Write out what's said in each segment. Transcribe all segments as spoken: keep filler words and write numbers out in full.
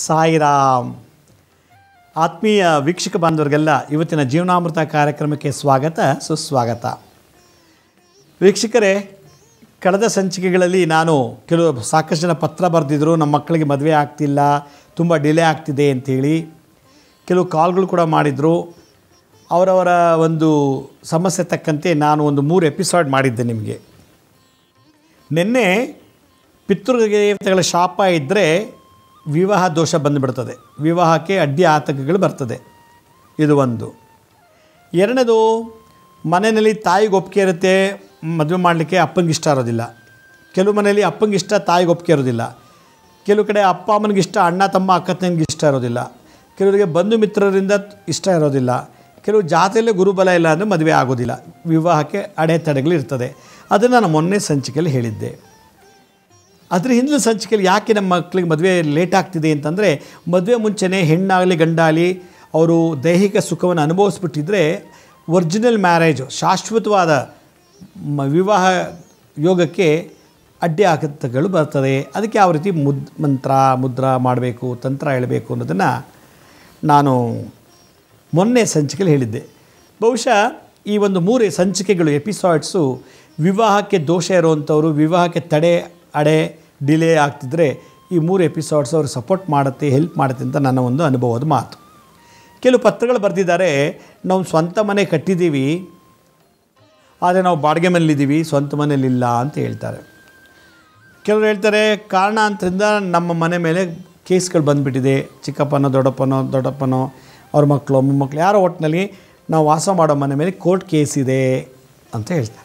ಸಾಯಿರಾಮ್. ಆತ್ಮೀಯ ವೀಕ್ಷಕ ಬಾಂಧವರಿಗೆಲ್ಲ ಇವತ್ತಿನ ಜೀವನಾಮೃತ ಕಾರ್ಯಕ್ರಮಕ್ಕೆ ಸ್ವಾಗತ ಸುಸ್ವಾಗತ. ವೀಕ್ಷಕರೇ, ಕಳೆದ ಸಂಚಿಕೆಗಳಲ್ಲಿ ನಾನು ಕೆಲವು ಸಾಕಷ್ಟು ಜನ ಪತ್ರ ಬರೆದಿದ್ದರು, ನಮ್ಮ ಮಕ್ಕಳಿಗೆ ಮದುವೆ ಆಗ್ತಿಲ್ಲ, ತುಂಬ ಡಿಲೇ ಆಗ್ತಿದೆ ಅಂಥೇಳಿ. ಕೆಲವು ಕಾಲ್ಗಳು ಕೂಡ ಮಾಡಿದರು. ಅವರವರ ಒಂದು ಸಮಸ್ಯೆ ತಕ್ಕಂತೆ ನಾನು ಒಂದು ಮೂರು ಎಪಿಸೋಡ್ ಮಾಡಿದ್ದೆ ನಿಮಗೆ. ನಿನ್ನೆ ಪಿತೃದೇವತೆಗಳ ಶಾಪ ಇದ್ದರೆ ವಿವಾಹ ದೋಷ ಬಂದುಬಿಡ್ತದೆ, ವಿವಾಹಕ್ಕೆ ಅಡ್ಡಿ ಆತಂಕಗಳು ಬರ್ತದೆ. ಇದು ಒಂದು. ಎರಡನೇದು, ಮನೆಯಲ್ಲಿ ತಾಯಿಗೆ ಒಪ್ಪಿಗೆ ಇರುತ್ತೆ, ಮದುವೆ ಮಾಡಲಿಕ್ಕೆ ಅಪ್ಪನಿಗೆ ಇಷ್ಟ ಇರೋದಿಲ್ಲ. ಕೆಲವು ಮನೆಯಲ್ಲಿ ಅಪ್ಪನಿಗೆ ಇಷ್ಟ, ತಾಯಿಗೆ ಒಪ್ಪಿಗೆ ಇರೋದಿಲ್ಲ. ಕೆಲವು ಕಡೆ ಅಪ್ಪ ಅಮ್ಮನಿಗೆ ಇಷ್ಟ, ಅಣ್ಣ ತಮ್ಮ ಅಕ್ಕ ತಂಗಿಗೆ ಇಷ್ಟ ಇರೋದಿಲ್ಲ. ಕೆಲವರಿಗೆ ಬಂಧು ಮಿತ್ರರಿಂದ ಇಷ್ಟ ಇರೋದಿಲ್ಲ. ಕೆಲವು ಜಾತಿಯಲ್ಲೇ ಗುರುಬಲ ಇಲ್ಲ ಅಂದರೆ ಮದುವೆ ಆಗೋದಿಲ್ಲ, ವಿವಾಹಕ್ಕೆ ಅಡೆತಡೆಗಳು ಇರ್ತದೆ. ಅದನ್ನು ನಾನು ಮೊನ್ನೆ ಸಂಚಿಕೆಯಲ್ಲಿ ಹೇಳಿದ್ದೆ. ಅದರ ಹಿಂದಿನ ಸಂಚಿಕೆಯಲ್ಲಿ ಯಾಕೆ ನಮ್ಮ ಮಕ್ಕಳಿಗೆ ಮದುವೆ ಲೇಟ್ ಆಗ್ತಿದೆ ಅಂತಂದರೆ, ಮದುವೆ ಮುಂಚೆನೇ ಹೆಣ್ಣಾಗಲಿ ಗಂಡಾಗಲಿ ಅವರು ದೈಹಿಕ ಸುಖವನ್ನು ಅನುಭವಿಸ್ಬಿಟ್ಟಿದ್ರೆ ಒರಿಜಿನಲ್ ಮ್ಯಾರೇಜು, ಶಾಶ್ವತವಾದ ವಿವಾಹ ಯೋಗಕ್ಕೆ ಅಡ್ಡಿ ಆಘಾತಗಳು ಬರ್ತದೆ. ಅದಕ್ಕೆ ಯಾವ ರೀತಿ ಮುದ್ ಮಂತ್ರ ಮುದ್ರ ಮಾಡಬೇಕು, ತಂತ್ರ ಹೇಳಬೇಕು ಅನ್ನೋದನ್ನು ನಾನು ಮೊನ್ನೆ ಸಂಚಿಕೆಯಲ್ಲಿ ಹೇಳಿದ್ದೆ. ಬಹುಶಃ ಈ ಒಂದು ಮೂರು ಸಂಚಿಕೆಗಳು ಎಪಿಸೋಡ್ಸು ವಿವಾಹಕ್ಕೆ ದೋಷ ಇರುವಂಥವ್ರು, ವಿವಾಹಕ್ಕೆ ತಡೆ ಅಡೆ ಡಿಲೇ ಆಗ್ತಿದ್ರೆ ಈ ಮೂರು ಎಪಿಸೋಡ್ಸ್ ಅವರು ಸಪೋರ್ಟ್ ಮಾಡುತ್ತೆ, ಹೆಲ್ಪ್ ಮಾಡುತ್ತೆ ಅಂತ ನನ್ನ ಒಂದು ಅನುಭವದ ಮಾತು. ಕೆಲವು ಪತ್ರಗಳು ಬರೆದಿದ್ದಾರೆ, ನಾವು ಸ್ವಂತ ಮನೆ ಕಟ್ಟಿದ್ದೀವಿ, ಆದರೆ ನಾವು ಬಾಡಿಗೆ ಮನೇಲಿದ್ದೀವಿ, ಸ್ವಂತ ಮನೇಲಿಲ್ಲ ಅಂತ ಹೇಳ್ತಾರೆ. ಕೆಲವರು ಹೇಳ್ತಾರೆ ಕಾರಣಾಂತರಿಂದ ನಮ್ಮ ಮನೆ ಮೇಲೆ ಕೇಸ್ಗಳು ಬಂದುಬಿಟ್ಟಿದೆ, ಚಿಕ್ಕಪ್ಪನೋ ದೊಡ್ಡಪ್ಪನೋ ದೊಡ್ಡಪ್ಪನೋ ಅವ್ರ ಮಕ್ಕಳು ಮೊಮ್ಮಕ್ಕಳು ಯಾರೋ ಒಟ್ಟಿನಲ್ಲಿ ನಾವು ವಾಸ ಮಾಡೋ ಮನೆ ಮೇಲೆ ಕೋರ್ಟ್ ಕೇಸ್ ಇದೆ ಅಂತ ಹೇಳ್ತಾರೆ.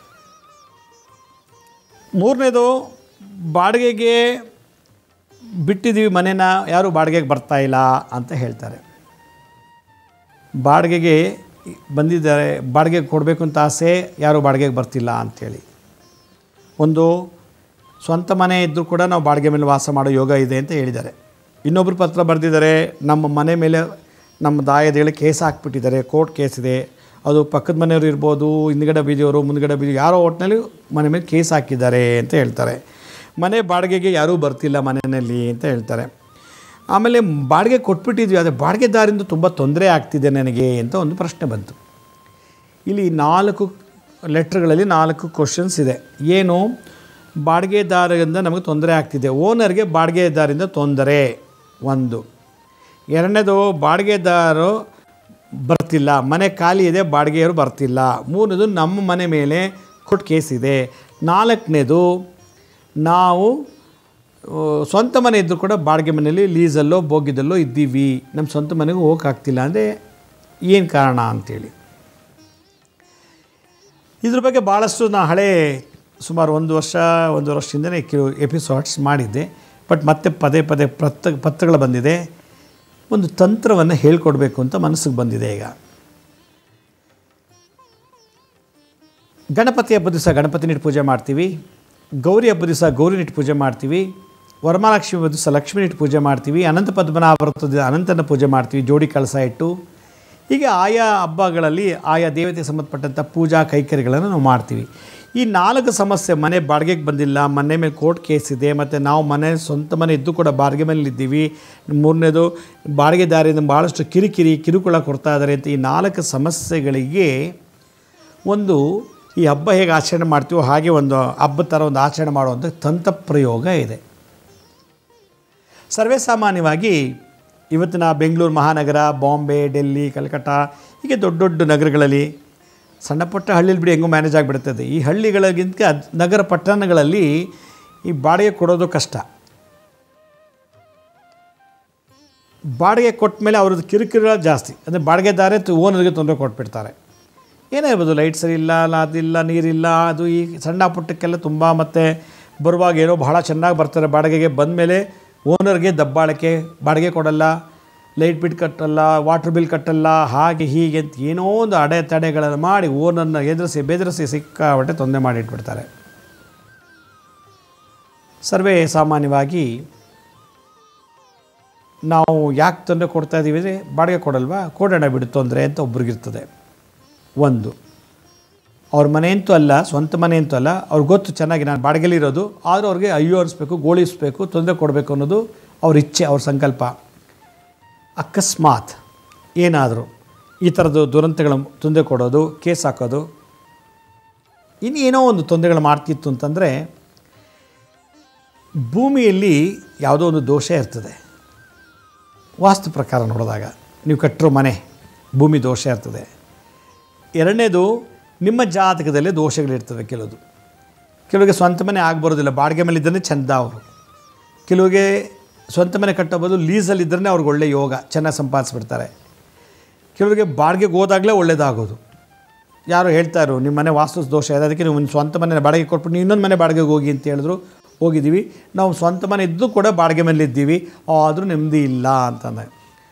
ಮೂರನೇದು, ಬಾಡಿಗೆಗೆ ಬಿಟ್ಟಿದ್ದೀವಿ ಮನೇನ, ಯಾರೂ ಬಾಡಿಗೆಗೆ ಬರ್ತಾಯಿಲ್ಲ ಅಂತ ಹೇಳ್ತಾರೆ. ಬಾಡಿಗೆಗೆ ಬಂದಿದ್ದಾರೆ, ಬಾಡಿಗೆಗೆ ಕೊಡಬೇಕು ಅಂತ ಆಸೆ, ಯಾರೂ ಬಾಡಿಗೆಗೆ ಬರ್ತಿಲ್ಲ ಅಂಥೇಳಿ. ಒಂದು ಸ್ವಂತ ಮನೆ ಇದ್ದರೂ ಕೂಡ ನಾವು ಬಾಡಿಗೆ ಮೇಲೆ ವಾಸ ಮಾಡೋ ಯೋಗ ಇದೆ ಅಂತ ಹೇಳಿದ್ದಾರೆ. ಇನ್ನೊಬ್ಬರು ಪತ್ರ ಬರೆದಿದ್ದಾರೆ, ನಮ್ಮ ಮನೆ ಮೇಲೆ ನಮ್ಮ ದಾಯದೇಳಿ ಕೇಸ್ ಹಾಕ್ಬಿಟ್ಟಿದ್ದಾರೆ, ಕೋರ್ಟ್ ಕೇಸ್ ಇದೆ. ಅದು ಪಕ್ಕದ ಮನೆಯವರು ಇರ್ಬೋದು, ಹಿಂದ್ಗಡೆ ಬೀದಿಯವರು ಮುಂದ್ಗಡೆ ಬೀದಿ ಯಾರೋ ಒಟ್ಟಿನಲ್ಲಿ ಮನೆ ಮೇಲೆ ಕೇಸ್ ಹಾಕಿದ್ದಾರೆ ಅಂತ ಹೇಳ್ತಾರೆ. ಮನೆ ಬಾಡಿಗೆಗೆ ಯಾರೂ ಬರ್ತಿಲ್ಲ ಮನೆಯಲ್ಲಿ ಅಂತ ಹೇಳ್ತಾರೆ. ಆಮೇಲೆ ಬಾಡಿಗೆ ಕೊಟ್ಬಿಟ್ಟಿದ್ವಿ, ಆದರೆ ಬಾಡಿಗೆದಾರಿಂದ ತುಂಬ ತೊಂದರೆ ಆಗ್ತಿದೆ ನನಗೆ ಅಂತ ಒಂದು ಪ್ರಶ್ನೆ ಬಂತು. ಇಲ್ಲಿ ನಾಲ್ಕು ಲೆಟ್ರ್ಗಳಲ್ಲಿ ನಾಲ್ಕು ಕ್ವಶನ್ಸ್ ಇದೆ. ಏನು, ಬಾಡಿಗೆದಾರರಿಂದ ನಮಗೆ ತೊಂದರೆ ಆಗ್ತಿದೆ, ಓನರ್ಗೆ ಬಾಡಿಗೆದಾರಿಂದ ತೊಂದರೆ ಒಂದು. ಎರಡನೇದು, ಬಾಡಿಗೆದಾರರು ಬರ್ತಿಲ್ಲ, ಮನೆ ಖಾಲಿ ಇದೆ, ಬಾಡಿಗೆಯವರು ಬರ್ತಿಲ್ಲ. ಮೂರನೇದು, ನಮ್ಮ ಮನೆ ಮೇಲೆ ಕೋರ್ಟ್ ಕೇಸ್ ಇದೆ. ನಾಲ್ಕನೇದು, ನಾವು ಸ್ವಂತ ಮನೆ ಇದ್ದರೂ ಕೂಡ ಬಾಡಿಗೆ ಮನೆಯಲ್ಲಿ ಲೀಸಲ್ಲೋ ಬೋಗಿದಲ್ಲೋ ಇದ್ದೀವಿ, ನಮ್ಮ ಸ್ವಂತ ಮನೆಗೂ ಹೋಗೋಕ್ಕಾಗ್ತಿಲ್ಲ. ಅಂದರೆ ಏನು ಕಾರಣ ಅಂಥೇಳಿ ಇದ್ರ ಬಗ್ಗೆ ಭಾಳಷ್ಟು ನಾನು ಹಳೆ ಸುಮಾರು ಒಂದು ವರ್ಷ ಒಂದು ವರ್ಷದಿಂದಲೇ ಕೆಲವು ಎಪಿಸೋಡ್ಸ್ ಮಾಡಿದ್ದೆ. ಬಟ್ ಮತ್ತೆ ಪದೇ ಪದೇ ಪತ್ರ ಪತ್ರಗಳು ಬಂದಿದೆ. ಒಂದು ತಂತ್ರವನ್ನು ಹೇಳ್ಕೊಡ್ಬೇಕು ಅಂತ ಮನಸ್ಸಿಗೆ ಬಂದಿದೆ. ಈಗ ಗಣಪತಿ ಹಬ್ಬದ ದಿವಸ ಗಣಪತಿನಿಟ್ಟು ಪೂಜೆ ಮಾಡ್ತೀವಿ, ಗೌರಿ ಹಬ್ಬದ ದಿವಸ ಗೌರಿನಿಟ್ಟು ಪೂಜೆ ಮಾಡ್ತೀವಿ, ವರಮಹಾಲಕ್ಷ್ಮಿ ಹಬ್ಬದ ದಿವಸ ಲಕ್ಷ್ಮಿನಿಟ್ಟು ಪೂಜೆ ಮಾಡ್ತೀವಿ, ಅನಂತ ಪದ್ಮನಾಭ ವ್ರತದ ಅನಂತನ ಪೂಜೆ ಮಾಡ್ತೀವಿ, ಜೋಡಿ ಕಳಸ ಇಟ್ಟು. ಹೀಗೆ ಆಯಾ ಹಬ್ಬಗಳಲ್ಲಿ ಆಯಾ ದೇವತೆಗೆ ಸಂಬಂಧಪಟ್ಟಂಥ ಪೂಜಾ ಕೈಕರ್ಯಗಳನ್ನು ನಾವು ಮಾಡ್ತೀವಿ. ಈ ನಾಲ್ಕು ಸಮಸ್ಯೆ, ಮನೆ ಬಾಡಿಗೆಗೆ ಬಂದಿಲ್ಲ, ಮನೆ ಮೇಲೆ ಕೋರ್ಟ್ ಕೇಸ್ ಇದೆ, ಮತ್ತು ನಾವು ಮನೆ ಸ್ವಂತ ಮನೆ ಇದ್ದು ಕೂಡ ಬಾಡಿಗೆ ಮನೇಲಿದ್ದೀವಿ, ಮೂರನೇದು ಬಾಡಿಗೆದಾರಿಯಿಂದ ಭಾಳಷ್ಟು ಕಿರಿಕಿರಿ ಕಿರುಕುಳ ಕೊಡ್ತಾ ಇದ್ದಾರೆ ಅಂತ ಈ ನಾಲ್ಕು ಸಮಸ್ಯೆಗಳಿಗೆ ಒಂದು ಈ ಹಬ್ಬ ಹೇಗೆ ಆಚರಣೆ ಮಾಡ್ತೀವೋ ಹಾಗೆ ಒಂದು ಹಬ್ಬದ ಥರ ಒಂದು ಆಚರಣೆ ಮಾಡುವಂಥ ತಂತ್ರ ಪ್ರಯೋಗ ಇದೆ. ಸರ್ವೇ ಸಾಮಾನ್ಯವಾಗಿ ಇವತ್ತಿನ ಬೆಂಗಳೂರು ಮಹಾನಗರ, ಬಾಂಬೆ, ಡೆಲ್ಲಿ, ಕಲ್ಕಟ್ಟ ಹೀಗೆ ದೊಡ್ಡ ದೊಡ್ಡ ನಗರಗಳಲ್ಲಿ, ಸಣ್ಣ ಪುಟ್ಟ ಹಳ್ಳಿಲಿ ಬಿಡಿ ಹೆಂಗೂ ಮ್ಯಾನೇಜ್ ಆಗಿಬಿಡ್ತದೆ. ಈ ಹಳ್ಳಿಗಳಿಗಿಂತ ನಗರ ಪಟ್ಟಣಗಳಲ್ಲಿ ಈ ಬಾಡಿಗೆ ಕೊಡೋದು ಕಷ್ಟ. ಬಾಡಿಗೆ ಕೊಟ್ಟ ಮೇಲೆ ಅವ್ರದ್ದು ಕಿರುಕಿರು ಜಾಸ್ತಿ. ಅಂದರೆ ಬಾಡಿಗೆದಾರೆ ಓನರ್ಗೆ ತೊಂದರೆ ಕೊಟ್ಬಿಡ್ತಾರೆ. ಏನೇ ಇರ್ಬೋದು, ಲೈಟ್ ಸರಿ ಇಲ್ಲ, ಅದಿಲ್ಲ, ನೀರಿಲ್ಲ, ಅದು ಈ ಸಣ್ಣ ಪುಟ್ಟಕ್ಕೆಲ್ಲ ತುಂಬ. ಮತ್ತು ಬರುವಾಗ ಏನೋ ಬಹಳ ಚೆನ್ನಾಗಿ ಬರ್ತಾರೆ, ಬಾಡಿಗೆಗೆ ಬಂದ ಮೇಲೆ ಓನರ್ಗೆ ದಬ್ಬಾಳಿಕೆ, ಬಾಡಿಗೆ ಕೊಡಲ್ಲ, ಲೈಟ್ ಬಿಲ್ ಕಟ್ಟಲ್ಲ, ವಾಟ್ರ್ ಬಿಲ್ ಕಟ್ಟಲ್ಲ, ಹಾಗೆ ಹೀಗೆ ಅಂತ ಏನೋ ಒಂದು ಅಡೆತಡೆಗಳನ್ನು ಮಾಡಿ ಓನರ್ನ ಎದುರಿಸಿ ಬೆದರಿಸಿ ಸಿಕ್ಕಾಪಟ್ಟೆ ತೊಂದರೆ ಮಾಡಿಟ್ಬಿಡ್ತಾರೆ. ಸರ್ವೇ ಸಾಮಾನ್ಯವಾಗಿ ನಾವು ಯಾಕೆ ತೊಂದರೆ ಕೊಡ್ತಾಯಿದ್ದೀವಿ ಅಂದರೆ, ಬಾಡಿಗೆ ಕೊಡಲ್ವಾ, ಕೊಡೋಣ ಬಿಡು ತೊಂದರೆ ಅಂತ ಒಬ್ರಿಗಿರ್ತದೆ. ಒಂದು, ಅವ್ರ ಮನೆ ಅಂತೂ ಅಲ್ಲ, ಸ್ವಂತ ಮನೆ ಅಂತೂ ಅಲ್ಲ, ಅವ್ರಿಗೆ ಗೊತ್ತು ಚೆನ್ನಾಗಿ ನಾನು ಬಾಡಿಗೆಲಿರೋದು, ಆದರೂ ಅವ್ರಿಗೆ ಅಯ್ಯೋ ಅನಿಸ್ಬೇಕು, ಗೋಳಿಸ್ಬೇಕು, ತೊಂದರೆ ಕೊಡಬೇಕು ಅನ್ನೋದು ಅವ್ರ ಇಚ್ಛೆ, ಅವ್ರ ಸಂಕಲ್ಪ. ಅಕಸ್ಮಾತ್ ಏನಾದರೂ ಈ ಥರದ್ದು ದುರಂತಗಳ ತೊಂದರೆ ಕೊಡೋದು, ಕೇಸ್ ಹಾಕೋದು, ಇನ್ನೇನೋ ಒಂದು ತೊಂದರೆಗಳು ಮಾಡ್ತಿತ್ತು ಅಂತಂದರೆ ಭೂಮಿಯಲ್ಲಿ ಯಾವುದೋ ಒಂದು ದೋಷ ಇರ್ತದೆ. ವಾಸ್ತು ಪ್ರಕಾರ ನೋಡಿದಾಗ ನೀವು ಕಟ್ಟಿರೋ ಮನೆ ಭೂಮಿ ದೋಷ ಇರ್ತದೆ. ಎರಡನೇದು, ನಿಮ್ಮ ಜಾತಕದಲ್ಲೇ ದೋಷಗಳಿರ್ತವೆ. ಕೆಲವುದು ಕೆಲವರಿಗೆ ಸ್ವಂತ ಮನೆ ಆಗಬರೋದಿಲ್ಲ, ಬಾಡಿಗೆ ಮೇಲೆ ಇದ್ದರೆ ಚೆಂದ ಅವರು. ಕೆಲವರಿಗೆ ಸ್ವಂತ ಮನೆ ಕಟ್ಟೋಬೋದು ಲೀಸಲ್ಲಿದ್ದರೆ ಅವ್ರಿಗೆ ಒಳ್ಳೆ ಯೋಗ, ಚೆನ್ನಾಗಿ ಸಂಪಾದಿಸ್ಬಿಡ್ತಾರೆ. ಕೆಲವರಿಗೆ ಬಾಡಿಗೆಗೆ ಹೋದಾಗಲೇ ಒಳ್ಳೆಯದಾಗೋದು. ಯಾರು ಹೇಳ್ತಾರೋ ನಿಮ್ಮ ಮನೆ ವಾಸ್ತು ದೋಷ ಇದೆ, ಅದಕ್ಕೆ ನೀವು ಸ್ವಂತ ಮನೆ ಬಾಡಿಗೆ ಕೊಟ್ಬಿಟ್ಟು ನೀವು ಇನ್ನೊಂದು ಮನೆ ಬಾಡಿಗೆಗೆ ಹೋಗಿ ಅಂತ ಹೇಳಿದ್ರು. ಹೋಗಿದ್ದೀವಿ, ನಾವು ಸ್ವಂತ ಮನೆ ಇದ್ದು ಕೂಡ ಬಾಡಿಗೆ ಮೇಲೆ ಇದ್ದೀವಿ, ಆದರೂ ನೆಮ್ಮದಿ ಇಲ್ಲ ಅಂತಂದ.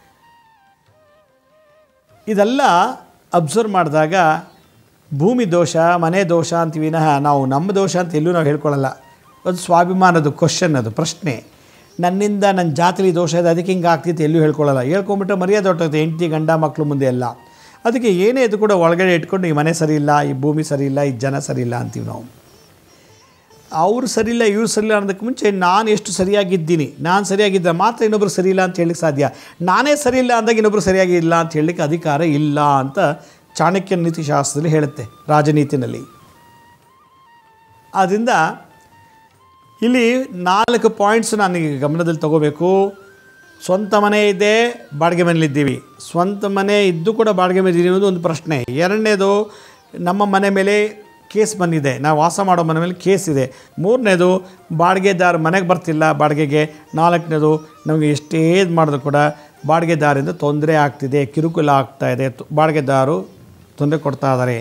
ಇದೆಲ್ಲ ಅಬ್ಸರ್ವ್ ಮಾಡಿದಾಗ ಭೂಮಿ ದೋಷ, ಮನೆ ದೋಷ ಅಂತೀವಿ ವಿನಃ ನಾವು ನಮ್ಮ ದೋಷ ಅಂತ ಎಲ್ಲೂ ನಾವು ಹೇಳ್ಕೊಳ್ಳಲ್ಲ. ಅದು ಸ್ವಾಭಿಮಾನದ ಕ್ವಶನ್, ಅದು ಪ್ರಶ್ನೆ. ನನ್ನಿಂದ ನನ್ನ ಜಾತಿಲಿ ದೋಷ ಇದೆ ಅದಕ್ಕೆ ಹಿಂಗೆ ಆಗ್ತಿತ್ತು ಎಲ್ಲೂ ಹೇಳ್ಕೊಳ್ಳಲ್ಲ. ಹೇಳ್ಕೊಂಬಿಟ್ರೆ ಮರ್ಯಾದೆ ಹೊಟ್ಟೋಗುತ್ತೆ ಹೆಂಡತಿ ಗಂಡ ಮಕ್ಕಳು ಮುಂದೆ ಎಲ್ಲ. ಅದಕ್ಕೆ ಏನೇ ಇದು ಕೂಡ ಒಳಗಡೆ ಇಟ್ಕೊಂಡು ಈ ಮನೆ ಸರಿ ಇಲ್ಲ, ಈ ಭೂಮಿ ಸರಿ ಇಲ್ಲ, ಈ ಜನ ಸರಿ ಇಲ್ಲ ಅಂತೀವಿ ನಾವು. ಅವರು ಸರಿಯಿಲ್ಲ ಇವ್ರು ಸರಿಯಿಲ್ಲ ಅನ್ನೋದಕ್ಕೆ ಮುಂಚೆ ನಾನು ಎಷ್ಟು ಸರಿಯಾಗಿದ್ದೀನಿ, ನಾನು ಸರಿಯಾಗಿದ್ದರೆ ಮಾತ್ರ ಇನ್ನೊಬ್ರು ಸರಿಯಿಲ್ಲ ಅಂತ ಹೇಳಲಿಕ್ಕೆ ಸಾಧ್ಯ. ನಾನೇ ಸರಿಯಿಲ್ಲ ಅಂದಾಗ ಇನ್ನೊಬ್ರು ಸರಿಯಾಗಿಲ್ಲ ಅಂತ ಹೇಳಲಿಕ್ಕೆ ಅಧಿಕಾರ ಇಲ್ಲ ಅಂತ ಚಾಣಕ್ಯ ನೀತಿಶಾಸ್ತ್ರದಲ್ಲಿ ಹೇಳುತ್ತೆ, ರಾಜನೀತಿನಲ್ಲಿ. ಆದ್ದರಿಂದ ಇಲ್ಲಿ ನಾಲ್ಕು ಪಾಯಿಂಟ್ಸ್ ನನಗೆ ಗಮನದಲ್ಲಿ ತಗೋಬೇಕು. ಸ್ವಂತ ಮನೆ ಇದೆ, ಬಾಡಿಗೆ ಮನೇಲಿದ್ದೀವಿ. ಸ್ವಂತ ಮನೆ ಇದ್ದು ಕೂಡ ಬಾಡಿಗೆ ಮೇಲೆ ಇದ್ದೀವಿ ಅನ್ನೋದು ಒಂದು ಪ್ರಶ್ನೆ. ಎರಡನೇದು, ನಮ್ಮ ಮನೆ ಮೇಲೆ ಕೇಸ್ ಬಂದಿದೆ, ನಾವು ವಾಸ ಮಾಡೋ ಮನೆ ಮೇಲೆ ಕೇಸ್ ಇದೆ. ಮೂರನೇದು, ಬಾಡಿಗೆದಾರ ಮನೆಗೆ ಬರ್ತಿಲ್ಲ ಬಾಡಿಗೆಗೆ. ನಾಲ್ಕನೇದು, ನಮಗೆ ಎಷ್ಟೇ ಇದು ಮಾಡಿದ್ರು ಕೂಡ ಬಾಡಿಗೆದಾರಿಂದ ತೊಂದರೆ ಆಗ್ತಿದೆ, ಕಿರುಕುಳ ಆಗ್ತಾಯಿದೆ, ಬಾಡಿಗೆದಾರು ತೊಂದರೆ ಕೊಡ್ತಾ ಇದ್ದಾರೆ.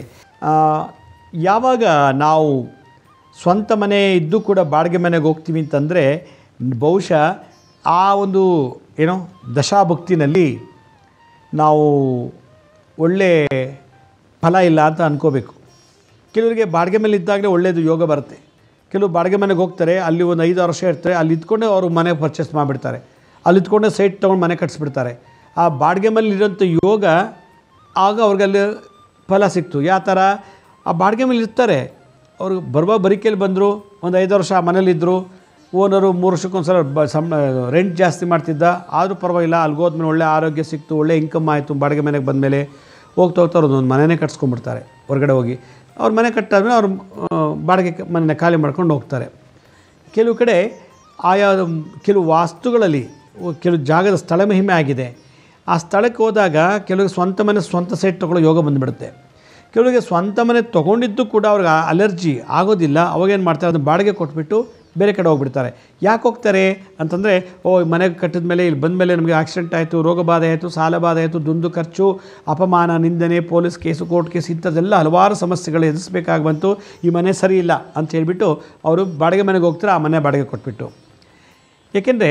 ಯಾವಾಗ ನಾವು ಸ್ವಂತ ಮನೆ ಇದ್ದು ಕೂಡ ಬಾಡಿಗೆ ಮನೆಗೆ ಹೋಗ್ತೀವಿ ಅಂತಂದರೆ ಬಹುಶಃ ಆ ಒಂದು ಏನೋ ದಶಾಭುಕ್ತಿನಲ್ಲಿ ನಾವು ಒಳ್ಳೆ ಫಲ ಇಲ್ಲ ಅಂತ ಅಂದ್ಕೋಬೇಕು. ಕೆಲವರಿಗೆ ಬಾಡಿಗೆ ಮೇಲೆ ಇದ್ದಾಗಲೇ ಒಳ್ಳೆಯದು ಯೋಗ ಬರುತ್ತೆ. ಕೆಲವು ಬಾಡಿಗೆ ಮನೆಗೆ ಹೋಗ್ತಾರೆ, ಅಲ್ಲಿ ಒಂದು ಐದು ವರ್ಷ ಇರ್ತಾರೆ, ಅಲ್ಲಿ ಇದ್ಕೊಂಡೆ ಅವರು ಮನೆ ಪರ್ಚೇಸ್ ಮಾಡಿಬಿಡ್ತಾರೆ, ಅಲ್ಲಿ ಇದ್ಕೊಂಡೆ ಸೈಟ್ ತೊಗೊಂಡು ಮನೆ ಕಟ್ಸಿಬಿಡ್ತಾರೆ. ಆ ಬಾಡಿಗೆ ಮೇಲೆ ಇರೋಂಥ ಯೋಗ ಆಗ ಅವ್ರಿಗಲ್ಲಿ ಫಲ ಸಿಕ್ತು. ಯಾವ ಥರ, ಆ ಬಾಡಿಗೆ ಮೇಲೆ ಇರ್ತಾರೆ, ಅವ್ರಿಗೆ ಬರುವ ಬರಿಕೆಯಲ್ಲಿ ಬಂದರು, ಒಂದು ಐದು ವರ್ಷ ಆ ಮನೇಲಿದ್ದರು, ಓನರು ಮೂರು ವರ್ಷಕ್ಕೊಂದು ಸಲ ಬ ಸಮ್ ರೆಂಟ್ ಜಾಸ್ತಿ ಮಾಡ್ತಿದ್ದ, ಆದರೂ ಪರವಾಗಿಲ್ಲ, ಅಲ್ಲಿಗೆ ಹೋದ್ಮೇಲೆ ಒಳ್ಳೆ ಆರೋಗ್ಯ ಸಿಕ್ತು, ಒಳ್ಳೆ ಇನ್ಕಮ್ ಆಯಿತು. ಬಾಡಿಗೆ ಮನೆಗೆ ಬಂದಮೇಲೆ ಹೋಗ್ತಾ ಹೋಗ್ತಾ ಅವ್ರದ್ದು ಒಂದು ಮನೆಯೇ ಕಟ್ಸ್ಕೊಂಡ್ಬಿಡ್ತಾರೆ ಹೊರಗಡೆ ಹೋಗಿ. ಅವ್ರ ಮನೆ ಕಟ್ಟಾದ್ಮೇಲೆ ಅವ್ರು ಬಾಡಿಗೆ ಮನೆಯ ಖಾಲಿ ಮಾಡ್ಕೊಂಡು ಹೋಗ್ತಾರೆ. ಕೆಲವು ಕಡೆ ಆಯಾ ಕೆಲವು ವಾಸ್ತುಗಳಲ್ಲಿ ಕೆಲವು ಜಾಗದ ಸ್ಥಳ ಮಹಿಮೆ ಆಗಿದೆ. ಆ ಸ್ಥಳಕ್ಕೆ ಹೋದಾಗ ಕೆಲವರಿಗೆ ಸ್ವಂತ ಮನೆ ಸ್ವಂತ ಸೈಟ್ ತೊಗೊಳ್ಳೋ ಯೋಗ ಬಂದುಬಿಡುತ್ತೆ. ಕೆಲವರಿಗೆ ಸ್ವಂತ ಮನೆ ತೊಗೊಂಡಿದ್ದು ಕೂಡ ಅವ್ರಿಗೆ ಅಲರ್ಜಿ ಆಗೋದಿಲ್ಲ. ಅವಾಗೇನು ಮಾಡ್ತಾರೆ, ಅದನ್ನು ಬಾಡಿಗೆ ಕೊಟ್ಬಿಟ್ಟು ಬೇರೆ ಕಡೆ ಹೋಗ್ಬಿಡ್ತಾರೆ. ಯಾಕೆ ಹೋಗ್ತಾರೆ ಅಂತಂದರೆ, ಓ ಮನೆಗೆ ಕಟ್ಟಿದ ಮೇಲೆ ಇಲ್ಲಿ ಬಂದ ಮೇಲೆ ನಮಗೆ ಆಕ್ಸಿಡೆಂಟ್ ಆಯಿತು, ರೋಗ ಬಾಧೆ ಆಯಿತು, ಸಾಲ ಬಾಧೆ ಆಯಿತು, ದುಂದು ಖರ್ಚು, ಅಪಮಾನ, ನಿಂದನೆ, ಪೊಲೀಸ್ ಕೇಸು, ಕೋರ್ಟ್ ಕೇಸ್, ಇಂಥದ್ದೆಲ್ಲ ಹಲವಾರು ಸಮಸ್ಯೆಗಳು ಎದುರಿಸಬೇಕಾಗಿ ಬಂತು, ಈ ಮನೆ ಸರಿ ಇಲ್ಲ ಅಂತ ಹೇಳಿಬಿಟ್ಟು ಅವರು ಬಾಡಿಗೆ ಮನೆಗೆ ಹೋಗ್ತಾರೆ. ಆ ಮನೆ ಬಾಡಿಗೆ ಕೊಟ್ಬಿಟ್ಟು, ಏಕೆಂದರೆ